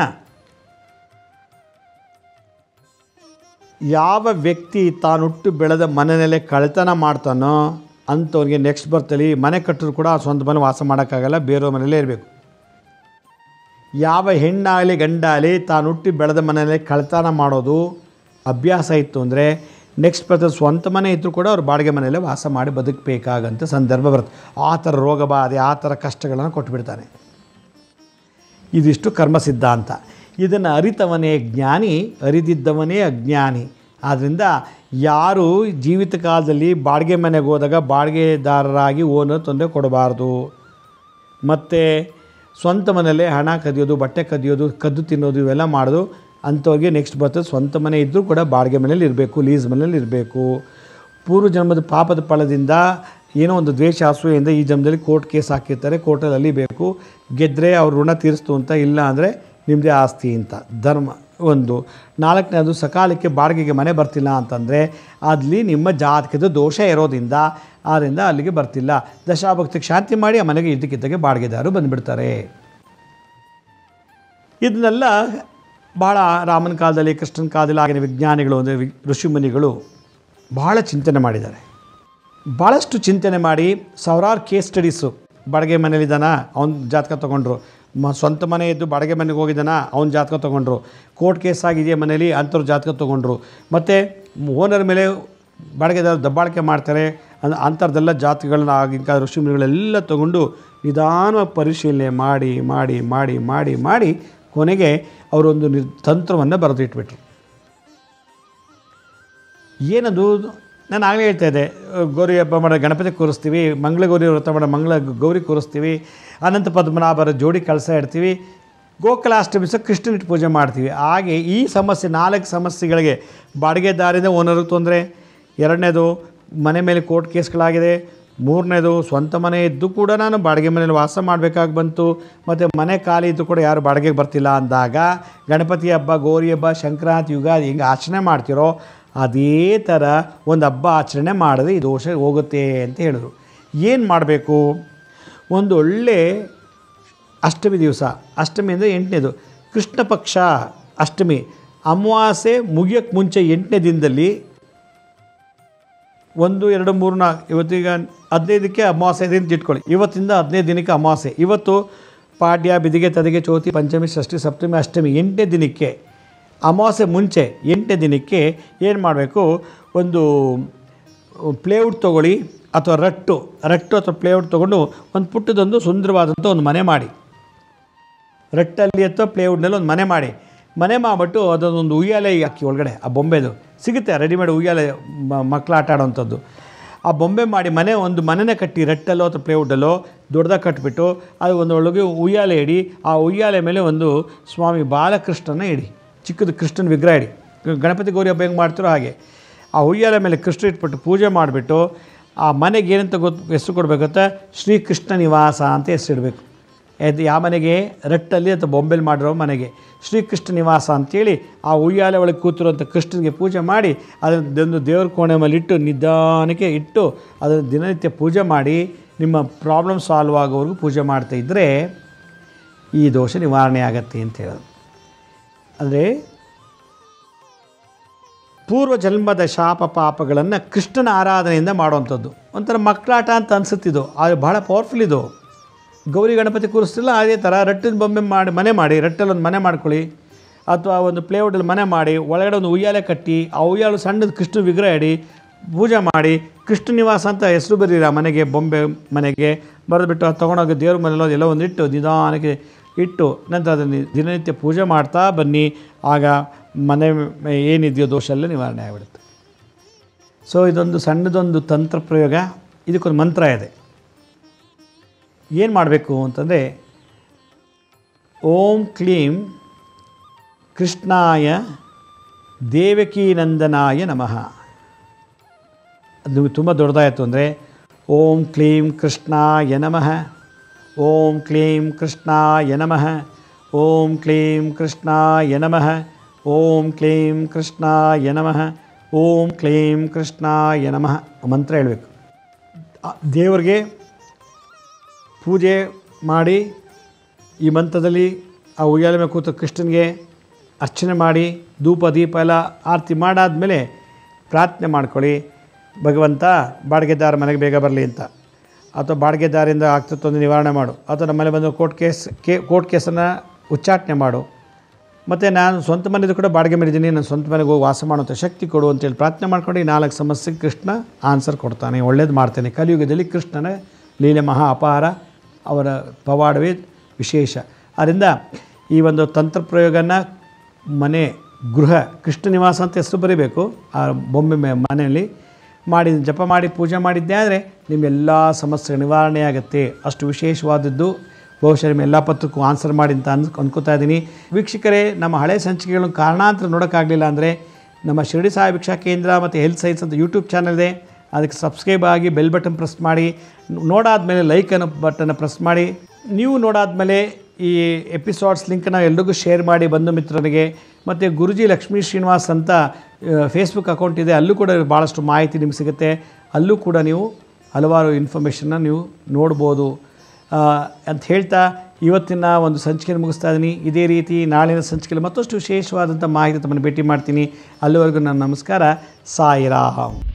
ಯಾವ ವ್ಯಕ್ತಿ ತಾನುಟ್ಟು ಬೆಳೆದ ಮನೆಯಲ್ಲೇ ಕಳ್ತನ ಮಾಡ್ತಾನೋ ಅಂಥವ್ರಿಗೆ ನೆಕ್ಸ್ಟ್ ಬರ್ತಲ್ಲಿ ಮನೆ ಕಟ್ಟಿದ್ರು ಕೂಡ ಸ್ವಂತ ಮನೆ ವಾಸ ಮಾಡೋಕ್ಕಾಗಲ್ಲ, ಬೇರೆಯವ್ರ ಮನೆಯಲ್ಲೇ ಇರಬೇಕು. ಯಾವ ಹೆಣ್ಣಾಗಲಿ ಗಂಡಾಗಲಿ ತಾನು ಹುಟ್ಟಿ ಬೆಳೆದ ಮನೆಯಲ್ಲೇ ಕಳ್ತನ ಮಾಡೋದು ಅಭ್ಯಾಸ ಇತ್ತು ಅಂದರೆ ನೆಕ್ಸ್ಟ್ ಬರ್ತದೆ ಸ್ವಂತ ಮನೆ ಇದ್ದರೂ ಕೂಡ ಅವ್ರು ಬಾಡಿಗೆ ಮನೆಯಲ್ಲೇ ವಾಸ ಮಾಡಿ ಬದುಕಬೇಕಾಗಂಥ ಸಂದರ್ಭ ಬರುತ್ತೆ. ಆ ಥರ ರೋಗ ಬಾಧೆ, ಆ ಥರ ಕಷ್ಟಗಳನ್ನು ಕೊಟ್ಟುಬಿಡ್ತಾನೆ. ಇದಿಷ್ಟು ಕರ್ಮ ಸಿದ್ಧಾಂತ. ಇದನ್ನು ಅರಿತವನೇ ಜ್ಞಾನಿ, ಅರಿದಿದ್ದವನೇ ಅಜ್ಞಾನಿ. ಆದ್ದರಿಂದ ಯಾರು ಜೀವಿತ ಕಾಲದಲ್ಲಿ ಬಾಡಿಗೆ ಮನೆಗೆ ಹೋದಾಗ ಬಾಡಿಗೆದಾರರಾಗಿ ಓನರ್ ತೊಂದರೆ ಕೊಡಬಾರ್ದು. ಮತ್ತು ಸ್ವಂತ ಮನೆಯಲ್ಲೇ ಹಣ ಕದಿಯೋದು, ಬಟ್ಟೆ ಕದಿಯೋದು, ಕದ್ದು ತಿನ್ನೋದು ಇವೆಲ್ಲ ಮಾಡೋದು ಅಂಥವ್ರಿಗೆ ನೆಕ್ಸ್ಟ್ ಬರ್ತದೆ ಸ್ವಂತ ಮನೆ ಇದ್ದರೂ ಕೂಡ ಬಾಡಿಗೆ ಮನೇಲಿ ಇರಬೇಕು, ಲೀಸ್ ಮನೇಲಿ ಇರಬೇಕು. ಪೂರ್ವ ಜನ್ಮದ ಪಾಪದ ಫಲದಿಂದ ಏನೋ ಒಂದು ದ್ವೇಷ ಅಸೂಯೆಯಿಂದ ಈ ಜನ್ಮದಲ್ಲಿ ಕೋರ್ಟ್ ಕೇಸ್ ಹಾಕಿರ್ತಾರೆ, ಕೋರ್ಟಲ್ಲಿ ಅಲಿಬೇಕು. ಗೆದ್ದರೆ ಅವ್ರ ಋಣ ತೀರಿಸ್ತು ಅಂತ, ಇಲ್ಲ ಅಂದರೆ ನಿಮ್ಮದೇ ಆಸ್ತಿ ಅಂತ ಧರ್ಮ ಒಂದು. ನಾಲ್ಕನೇದು, ಸಕಾಲಕ್ಕೆ ಬಾಡಿಗೆಗೆ ಮನೆ ಬರ್ತಿಲ್ಲ ಅಂತಂದರೆ ಅಲ್ಲಿ ನಿಮ್ಮ ಜಾತಕದ ದೋಷ ಇರೋದ್ರಿಂದ ಆದ್ದರಿಂದ ಅಲ್ಲಿಗೆ ಬರ್ತಿಲ್ಲ. ದಶಾಭಕ್ತಿಗೆ ಶಾಂತಿ ಮಾಡಿ ಆ ಮನೆಗೆ ಇದ್ದಕ್ಕಿದ್ದಾಗೆ ಬಾಡಿಗೆದಾರರು ಬಂದುಬಿಡ್ತಾರೆ. ಇದನ್ನೆಲ್ಲ ಭಾಳ ರಾಮನ ಕಾಲದಲ್ಲಿ, ಕೃಷ್ಣನ ಕಾಲದಲ್ಲಿ ಆಗಿನ ವಿಜ್ಞಾನಿಗಳು ಅಂದರೆ ಋಷಿಮುನಿಗಳು ಭಾಳ ಚಿಂತನೆ ಮಾಡಿದ್ದಾರೆ. ಭಾಳಷ್ಟು ಚಿಂತನೆ ಮಾಡಿ ಸಾವಿರಾರು ಕೇಸ್ ಸ್ಟಡೀಸು. ಬಾಡಿಗೆ ಮನೇಲಿದ್ದಾನ, ಅವನ ಜಾತಕ ತೊಗೊಂಡ್ರು. ಮ ಸ್ವಂತ ಮನೆ ಇದ್ದು ಬಾಡಿಗೆ ಮನೆಗೆ ಹೋಗಿದ್ದಾನ, ಅವನ ಜಾತಕ ತೊಗೊಂಡ್ರು. ಕೋರ್ಟ್ ಕೇಸ್ ಆಗಿದೆಯಾ ಮನೇಲಿ, ಅಂಥವ್ರ ಜಾತಕ ತೊಗೊಂಡ್ರು. ಮತ್ತು ಓನರ್ ಮೇಲೆ ಬಾಡಿಗೆದಾರ ದಬ್ಬಾಳಿಕೆ ಮಾಡ್ತಾರೆ, ಅದು ಅಂಥದ್ದೆಲ್ಲ ಜಾತಕಗಳನ್ನ ಆಗಿನ ಕಾಲ ಋಷಿಮುನಿಗಳೆಲ್ಲ ತೊಗೊಂಡು ನಿಧಾನವಾಗಿ ಪರಿಶೀಲನೆ ಮಾಡಿ ಮಾಡಿ ಮಾಡಿ ಮಾಡಿ ಮಾಡಿ ಕೊನೆಗೆ ಅವರೊಂದು ನಿರ್ ತಂತ್ರವನ್ನು ಬರೆದಿಟ್ಬಿಟ್ರು. ಏನದು, ನಾನು ಆಗಲೇ ಹೇಳ್ತಾ ಇದ್ದೆ, ಗೌರಿ ಹಬ್ಬ ಮಾಡೋ ಗಣಪತಿ ಕೂರಿಸ್ತೀವಿ, ಮಂಗಳ ಗೌರಿ ವ್ರತ ಮಾಡೋ ಮಂಗಳ ಗೌರಿ ಕೂರಿಸ್ತೀವಿ, ಅನಂತ ಪದ್ಮನಾಭರ ಜೋಡಿ ಕಳಸ ಇಡ್ತೀವಿ, ಗೋಕುಲಾಷ್ಟಮಿ ಸಹ ಕೃಷ್ಣನಿಟ್ಟು ಪೂಜೆ ಮಾಡ್ತೀವಿ. ಹಾಗೆ ಈ ಸಮಸ್ಯೆ, ನಾಲ್ಕು ಸಮಸ್ಯೆಗಳಿಗೆ ಬಾಡಿಗೆದಾರಿಂದ ಓನರ್ಗೆ ತೊಂದರೆ, ಎರಡನೇದು ಮನೆ ಮೇಲೆ ಕೋರ್ಟ್ ಕೇಸ್ಗಳಾಗಿದೆ, ಮೂರನೇದು ಸ್ವಂತ ಮನೆ ಇದ್ದು ಕೂಡ ನಾನು ಬಾಡಿಗೆ ಮನೇಲಿ ವಾಸ ಮಾಡಬೇಕಾಗಿ ಬಂತು, ಮತ್ತು ಮನೆ ಖಾಲಿ ಇದ್ದು ಕೂಡ ಯಾರು ಬಾಡಿಗೆಗೆ ಬರ್ತಿಲ್ಲ ಅಂದಾಗ ಗಣಪತಿ ಹಬ್ಬ, ಗೌರಿ ಹಬ್ಬ, ಸಂಕ್ರಾಂತಿ, ಯುಗಾದಿ ಹಿಂಗೆ ಆಚರಣೆ ಮಾಡ್ತಿರೋ ಅದೇ ಥರ ಒಂದು ಹಬ್ಬ ಆಚರಣೆ ಮಾಡಿದ್ರೆ ಈ ದೋಷ ಹೋಗುತ್ತೆ ಅಂತ ಹೇಳಿದ್ರು. ಏನು ಮಾಡಬೇಕು? ಒಂದು ಒಳ್ಳೆ ಅಷ್ಟಮಿ ದಿವಸ, ಅಷ್ಟಮಿ ಅಂದರೆ ಎಂಟನೇದು ಕೃಷ್ಣ ಪಕ್ಷ ಅಷ್ಟಮಿ, ಅಮಾವಾಸ್ಯೆ ಮುಗಿಯೋಕ್ಕೆ ಮುಂಚೆ ಎಂಟನೇ ದಿನದಲ್ಲಿ ಒಂದು ಎರಡು ಮೂರು ನಾಲ್ಕು, ಇವತ್ತೀಗ ಹದಿನೈದಕ್ಕೆ ಅಮಾವಾಸ್ಯೆ ದಿನ ಇಟ್ಕೊಳ್ಳಿ, ಇವತ್ತಿಂದ ಹದಿನೈದು ದಿನಕ್ಕೆ ಅಮಾವಾಸ್ಯೆ. ಇವತ್ತು ಪಾಡ್ಯ, ಬಿದಿಗೆ, ತದಿಗೆ, ಚೌತಿ, ಪಂಚಮಿ, ಷಷ್ಠಿ, ಸಪ್ತಮಿ, ಅಷ್ಟಮಿ, ಎಂಟನೇ ದಿನಕ್ಕೆ ಅಮಾವಾಸ್ಯೆ ಮುಂಚೆ ಎಂಟನೇ ದಿನಕ್ಕೆ ಏನು ಮಾಡಬೇಕು? ಒಂದು ಪ್ಲೇವುಡ್ ತೊಗೊಳ್ಳಿ ಅಥವಾ ರಟ್ಟು ರಟ್ಟು ಅಥವಾ ಪ್ಲೇವುಡ್ ತೊಗೊಂಡು ಒಂದು ಪುಟ್ಟದೊಂದು ಸುಂದರವಾದಂಥ ಒಂದು ಮನೆ ಮಾಡಿ, ರಟ್ಟಲ್ಲಿ ಅಥವಾ ಪ್ಲೇವುಡ್ನಲ್ಲಿ ಒಂದು ಮನೆ ಮಾಡಿ, ಮನೆ ಮಾಡಿಬಿಟ್ಟು ಅದೊಂದು ಉಯ್ಯಾಲೆ ಹಾಕಿ ಒಳಗಡೆ, ಆ ಬೊಂಬೆದು ಸಿಗುತ್ತೆ ರೆಡಿಮೇಡ್ ಉಯ್ಯಾಲೆ, ಮಕ್ಕಳು ಆಟ ಆಡೋವಂಥದ್ದು. ಆ ಬೊಂಬೆ ಮಾಡಿ ಮನೆ ಒಂದು ಮನೆನೇ ಕಟ್ಟಿ ರಟ್ಟಲ್ಲೋ ಅಥವಾ ಪ್ಲೇವುಡ್ಡಲ್ಲೋ ದೊಡ್ಡದಾಗಿ ಕಟ್ಟಿಬಿಟ್ಟು ಅದು ಒಂದು ಒಳಗೆ ಉಯ್ಯಾಲೆ ಇಡಿ. ಆ ಉಯ್ಯಾಲೆ ಮೇಲೆ ಒಂದು ಸ್ವಾಮಿ ಬಾಲಕೃಷ್ಣನ ಇಡಿ, ಚಿಕ್ಕದು ಕೃಷ್ಣನ ವಿಗ್ರಹ ಇಡಿ. ಗಣಪತಿ ಗೌರಿ ಹಬ್ಬ ಹೆಂಗೆ ಮಾಡ್ತಿರೋ ಹಾಗೆ ಆ ಉಯ್ಯಾಲೆ ಮೇಲೆ ಕೃಷ್ಣ ಇಟ್ಬಿಟ್ಟು ಪೂಜೆ ಮಾಡಿಬಿಟ್ಟು ಆ ಮನೆಗೆ ಏನಂತ ಗೊತ್ತು ಹೆಸರು ಕೊಡಬೇಕಂತ ಶ್ರೀಕೃಷ್ಣ ನಿವಾಸ ಅಂತ ಹೆಸರಿಡಬೇಕು. ಅದು ಯಾವ ಮನೆಗೆ? ರಟ್ಟಲ್ಲಿ ಅಥವಾ ಬೊಂಬೆಲಿ ಮಾಡಿರೋ ಮನೆಗೆ ಶ್ರೀಕೃಷ್ಣ ನಿವಾಸ ಅಂತೇಳಿ ಆ ಉಯ್ಯಾಲೆ ಒಳಗೆ ಕೂತಿರುವಂಥ ಕೃಷ್ಣನಿಗೆ ಪೂಜೆ ಮಾಡಿ ಅದನ್ನು ದೇವ್ರ ಕೋಣೆ ಮೇಲೆ ಇಟ್ಟು ನಿಧಾನಕ್ಕೆ ಇಟ್ಟು ಅದನ್ನು ದಿನನಿತ್ಯ ಪೂಜೆ ಮಾಡಿ ನಿಮ್ಮ ಪ್ರಾಬ್ಲಮ್ ಸಾಲ್ವ್ ಆಗೋವರೆಗೂ ಪೂಜೆ ಮಾಡ್ತಾಯಿದ್ದರೆ ಈ ದೋಷ ನಿವಾರಣೆ ಆಗತ್ತೆ ಅಂತ ಹೇಳೋದು. ಅಂದರೆ ಪೂರ್ವ ಜನ್ಮದ ಶಾಪ ಪಾಪಗಳನ್ನು ಕೃಷ್ಣನ ಆರಾಧನೆಯಿಂದ ಮಾಡುವಂಥದ್ದು. ಒಂಥರ ಮಕ್ಕಳಾಟ ಅಂತ ಅನಿಸುತ್ತಿದ್ದು, ಅದು ಭಾಳ ಪವರ್ಫುಲ್ ಇದು. ಗೌರಿ ಗಣಪತಿ ಕೂರಿಸ್ತಿಲ್ಲ, ಅದೇ ಥರ ರಟ್ಟಿನ ಬೊಂಬೆ ಮಾಡಿ ಮನೆ ಮಾಡಿ ರಟ್ಟಲ್ಲೊಂದು ಮನೆ ಮಾಡ್ಕೊಳ್ಳಿ, ಅಥವಾ ಒಂದು ಪ್ಲೇವುಡಲ್ಲಿ ಮನೆ ಮಾಡಿ ಒಳಗಡೆ ಒಂದು ಉಯ್ಯಾಲೆ ಕಟ್ಟಿ ಆ ಉಯ್ಯಾಲು ಸಣ್ಣದು ಕೃಷ್ಣ ವಿಗ್ರಹ ಇಡಿ, ಪೂಜೆ ಮಾಡಿ ಕೃಷ್ಣ ನಿವಾಸ ಅಂತ ಹೆಸರು ಬರೀರಿ ಆ ಮನೆಗೆ, ಬೊಂಬೆ ಮನೆಗೆ ಬರೆದುಬಿಟ್ಟು ಅದು ತೊಗೊಂಡೋಗಿ ದೇವ್ರ ಮನೆಯಲ್ಲೋ ಎಲ್ಲ ಒಂದು ಇಟ್ಟು ನಿಧಾನಕ್ಕೆ ಇಟ್ಟು ನಂತರ ಅದನ್ನು ದಿನನಿತ್ಯ ಪೂಜೆ ಮಾಡ್ತಾ ಬನ್ನಿ. ಆಗ ಮನೆ ಏನಿದೆಯೋ ದೋಷ ಎಲ್ಲ ನಿವಾರಣೆ ಆಗಿಬಿಡುತ್ತೆ. ಸೊ ಇದೊಂದು ಸಣ್ಣದೊಂದು ತಂತ್ರ ಪ್ರಯೋಗ, ಇದಕ್ಕೊಂದು ಮಂತ್ರ ಇದೆ. ಏನು ಮಾಡಬೇಕು ಅಂತಂದರೆ ಓಂ ಕ್ಲೀಂ ಕೃಷ್ಣಾಯ ದೇವಕೀನಂದನಾಯ ನಮಃ. ಅದು ತುಂಬ ದೊಡ್ಡದಾಯಿತು ಅಂದರೆ ಓಂ ಕ್ಲೀಂ ಕೃಷ್ಣಾಯ ನಮಃ, ಓಂ ಕ್ಲೀಂ ಕೃಷ್ಣಾಯ ನಮಃ, ಓಂ ಕ್ಲೀಂ ಕೃಷ್ಣಾಯ ನಮಃ, ಓಂ ಕ್ಲೀಂ ಕೃಷ್ಣಾಯ ನಮಃ, ಓಂ ಕ್ಲೀಂ ಕೃಷ್ಣಾಯ ನಮಃ ಮಂತ್ರ ಹೇಳಬೇಕು. ದೇವರಿಗೆ ಪೂಜೆ ಮಾಡಿ ಈ ಮಂತ್ರದಲ್ಲಿ ಆ ಉಯ್ಯಾಲೆ ಮೇಲೆ ಕೂತು ಕೃಷ್ಣನಿಗೆ ಅರ್ಚನೆ ಮಾಡಿ ಧೂಪ ದೀಪ ಎಲ್ಲ ಆರತಿ ಮಾಡಾದಮೇಲೆ ಪ್ರಾರ್ಥನೆ ಮಾಡ್ಕೊಳ್ಳಿ, ಭಗವಂತ ಬಾಡಿಗೆದಾರ ಮನೆಗೆ ಬೇಗ ಬರಲಿ ಅಂತ, ಅಥವಾ ಬಾಡಿಗೆದಾರಿಂದ ಆಗ್ತಿತ್ತೊಂದು ನಿವಾರಣೆ ಮಾಡು, ಅಥವಾ ನಮ್ಮ ಮನೆ ಬಂದು ಕೋರ್ಟ್ ಕೇಸ್ ಕೇ ಕೋರ್ಟ್ ಕೇಸನ್ನು ಉಚ್ಚಾಟನೆ ಮಾಡು, ಮತ್ತು ನಾನು ಸ್ವಂತ ಮನೆಯದು ಕೂಡ ಬಾಡಿಗೆ ಮಾಡಿದ್ದೀನಿ, ನಾನು ಸ್ವಂತ ಮನೆಗೆ ಹೋಗಿ ವಾಸ ಮಾಡುವಂಥ ಶಕ್ತಿ ಕೊಡು ಅಂತೇಳಿ ಪ್ರಾರ್ಥನೆ ಮಾಡ್ಕೊಂಡು ಈ ನಾಲ್ಕು ಸಮಸ್ಯೆಗೆ ಕೃಷ್ಣ ಆನ್ಸರ್ ಕೊಡ್ತಾನೆ, ಒಳ್ಳೇದು ಮಾಡ್ತಾನೆ. ಕಲಿಯುಗದಲ್ಲಿ ಕೃಷ್ಣನ ಲೀಲೆ ಮಹಾ ಅಪಾರ, ಅವರ ಪವಾಡವೇ ವಿಶೇಷ. ಆದ್ದರಿಂದ ಈ ಒಂದು ತಂತ್ರ ಪ್ರಯೋಗನ ಮನೆ ಗೃಹ ಕೃಷ್ಣ ನಿವಾಸ ಅಂತ ಹೆಸರು ಬರೀಬೇಕು ಆ ಬೊಂಬೆ ಮನೆಯಲ್ಲಿ ಮಾಡಿ ಜಪ ಮಾಡಿ ಪೂಜೆ ಮಾಡಿದ್ದೆ ಆದರೆ ನಿಮ್ಮೆಲ್ಲ ಸಮಸ್ಯೆ ನಿವಾರಣೆ ಆಗುತ್ತೆ. ಅಷ್ಟು ವಿಶೇಷವಾದದ್ದು. ಬಹುಶಃ ನಿಮ್ಮ ಎಲ್ಲ ಪತ್ರಕ್ಕೂ ಆನ್ಸರ್ ಮಾಡಿ ಅಂತ ಅನ್ ಅಂದ್ಕೋತಾ ಇದ್ದೀನಿ. ವೀಕ್ಷಕರೇ, ನಮ್ಮ ಹಳೆ ಸಂಚಿಕೆಗಳನ್ನು ಕಾರಣಾಂತರ ನೋಡೋಕ್ಕಾಗಲಿಲ್ಲ ಅಂದರೆ ನಮ್ಮ ಶಿರಡಿ ಸಾಯಿ ಭಿಕ್ಷಾ ಕೇಂದ್ರ ಮತ್ತು ಹೆಲ್ತ್ ಸೈನ್ಸ್ ಅಂತ ಯೂಟ್ಯೂಬ್ ಚಾನಲ್ ಇದೆ, ಅದಕ್ಕೆ ಸಬ್ಸ್ಕ್ರೈಬ್ ಆಗಿ ಬೆಲ್ ಬಟನ್ ಪ್ರೆಸ್ ಮಾಡಿ, ನೋಡಾದಮೇಲೆ ಲೈಕ್ ಅನ್ನೋ ಬಟನ್ನ ಪ್ರೆಸ್ ಮಾಡಿ. ನೀವು ನೋಡಾದಮೇಲೆ ಈ ಎಪಿಸೋಡ್ಸ್ ಲಿಂಕನ್ನು ಎಲ್ರಿಗೂ ಶೇರ್ ಮಾಡಿ ಬಂಧು ಮಿತ್ರರಿಗೆ. ಮತ್ತು ಗುರುಜಿ ಲಕ್ಷ್ಮೀ ಶ್ರೀನಿವಾಸ್ ಅಂತ ಫೇಸ್ಬುಕ್ ಅಕೌಂಟ್ ಇದೆ, ಅಲ್ಲೂ ಕೂಡ ಭಾಳಷ್ಟು ಮಾಹಿತಿ ನಿಮಗೆ ಸಿಗುತ್ತೆ. ಅಲ್ಲೂ ಕೂಡ ನೀವು ಹಲವಾರು ಇನ್ಫಾರ್ಮೇಷನ್ನ ನೀವು ನೋಡ್ಬೋದು ಅಂತ ಹೇಳ್ತಾ ಇವತ್ತಿನ ಒಂದು ಸಂಚಿಕೆಯನ್ನು ಮುಗಿಸ್ತಾ ಇದ್ದೀನಿ. ಇದೇ ರೀತಿ ನಾಳಿನ ಸಂಚಿಕೆಯಲ್ಲಿ ಮತ್ತಷ್ಟು ವಿಶೇಷವಾದಂಥ ಮಾಹಿತಿ ತಮ್ಮನ್ನು ಭೇಟಿ ಮಾಡ್ತೀನಿ. ಅಲ್ಲಿವರೆಗೂ ನನ್ನ ನಮಸ್ಕಾರ. ಸಾಯಿರಾಮ್.